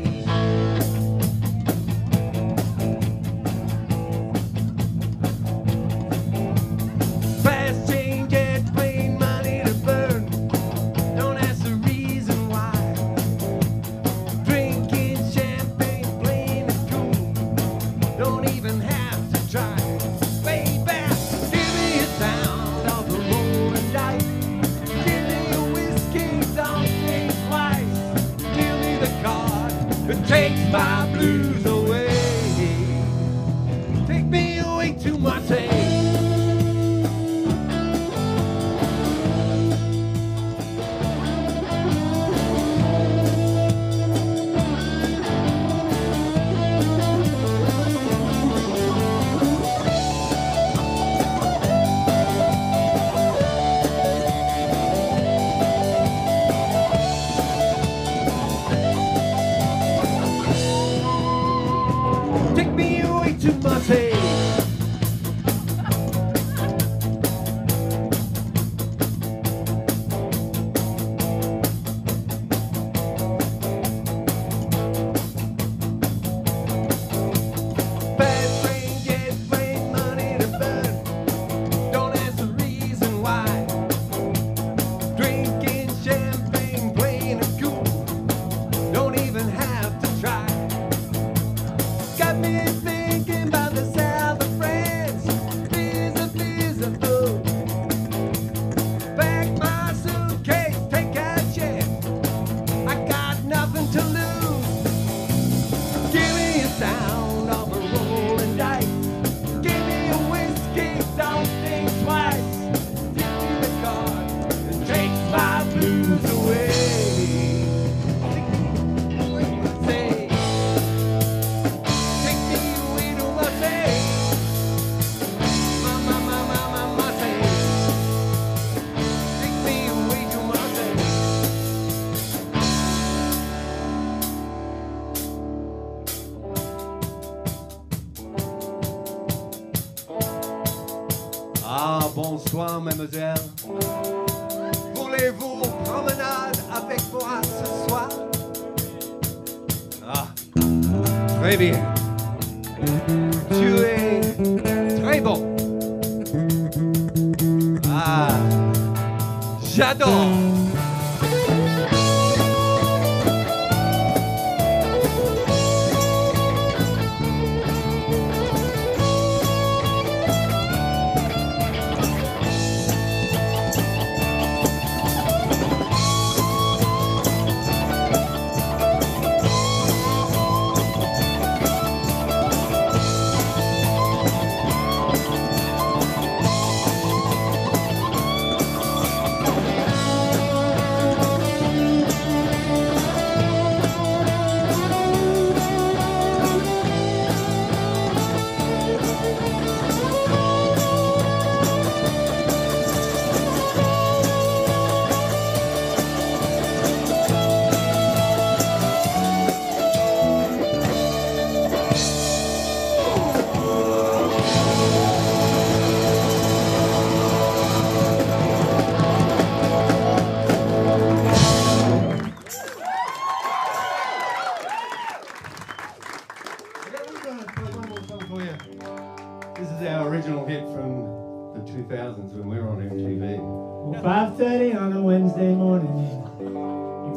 Fast change, jet plane, money to burn. Don't ask the reason why. Drinking champagne, playing it cool. Don't even have to try. Baby, give me a sound of the rolling dice. Give me a whiskey, don't think twice. Give me the card that takes my blues away. Take me away to Marseille. Take me away to Marseille. Fast train, jet plane, money to burn. Don't ask the reason why. Drinking champagne, playing it cool. Don't even have to try. Got me thinking about the south of France. Fizz a fizz a boo. Pack my suitcase, take a chance. I got nothing to lose. Give me a sound of a rolling dice. Give me a whiskey, don't think twice. Give me the card that takes my blues away. Say, take me away to Marseille. Ma, ma, ma, ma, ma, Marseille. Take me away to Marseille. Ah, bonsoir, mademoiselle. Voulez-vous promenade avec moi ce soir? Ah, très bien. Tu es très bon. Ah, j'adore.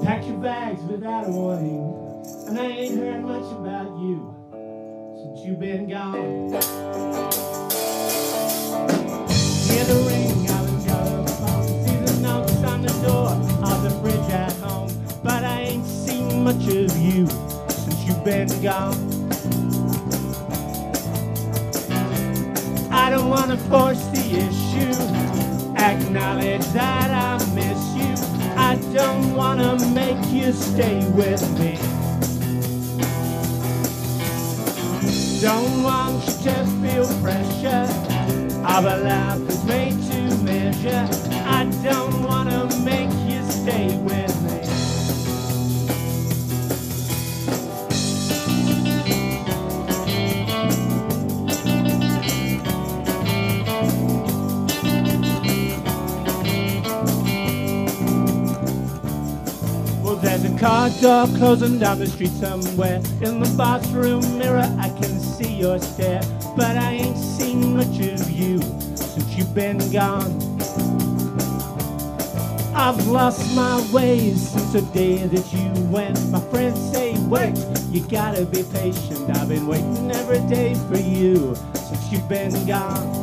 packed your bags without a warning, and I ain't heard much about you since you've been gone. Hear the ring of the telephone, see the knocks on the door of the fridge at home, but I ain't seen much of you since you've been gone. I don't want to force the issue, acknowledge that I miss you. I don't want to make you stay with me. Don't want you to feel pressure of a life that's made to measure. I don't want to make you stay with me. There's a car door closing down the street somewhere. In the bathroom mirror I can see your stare, but I ain't seen much of you since you've been gone. I've lost my ways since the day that you went. My friends say wait, you gotta be patient. I've been waiting every day for you since you've been gone.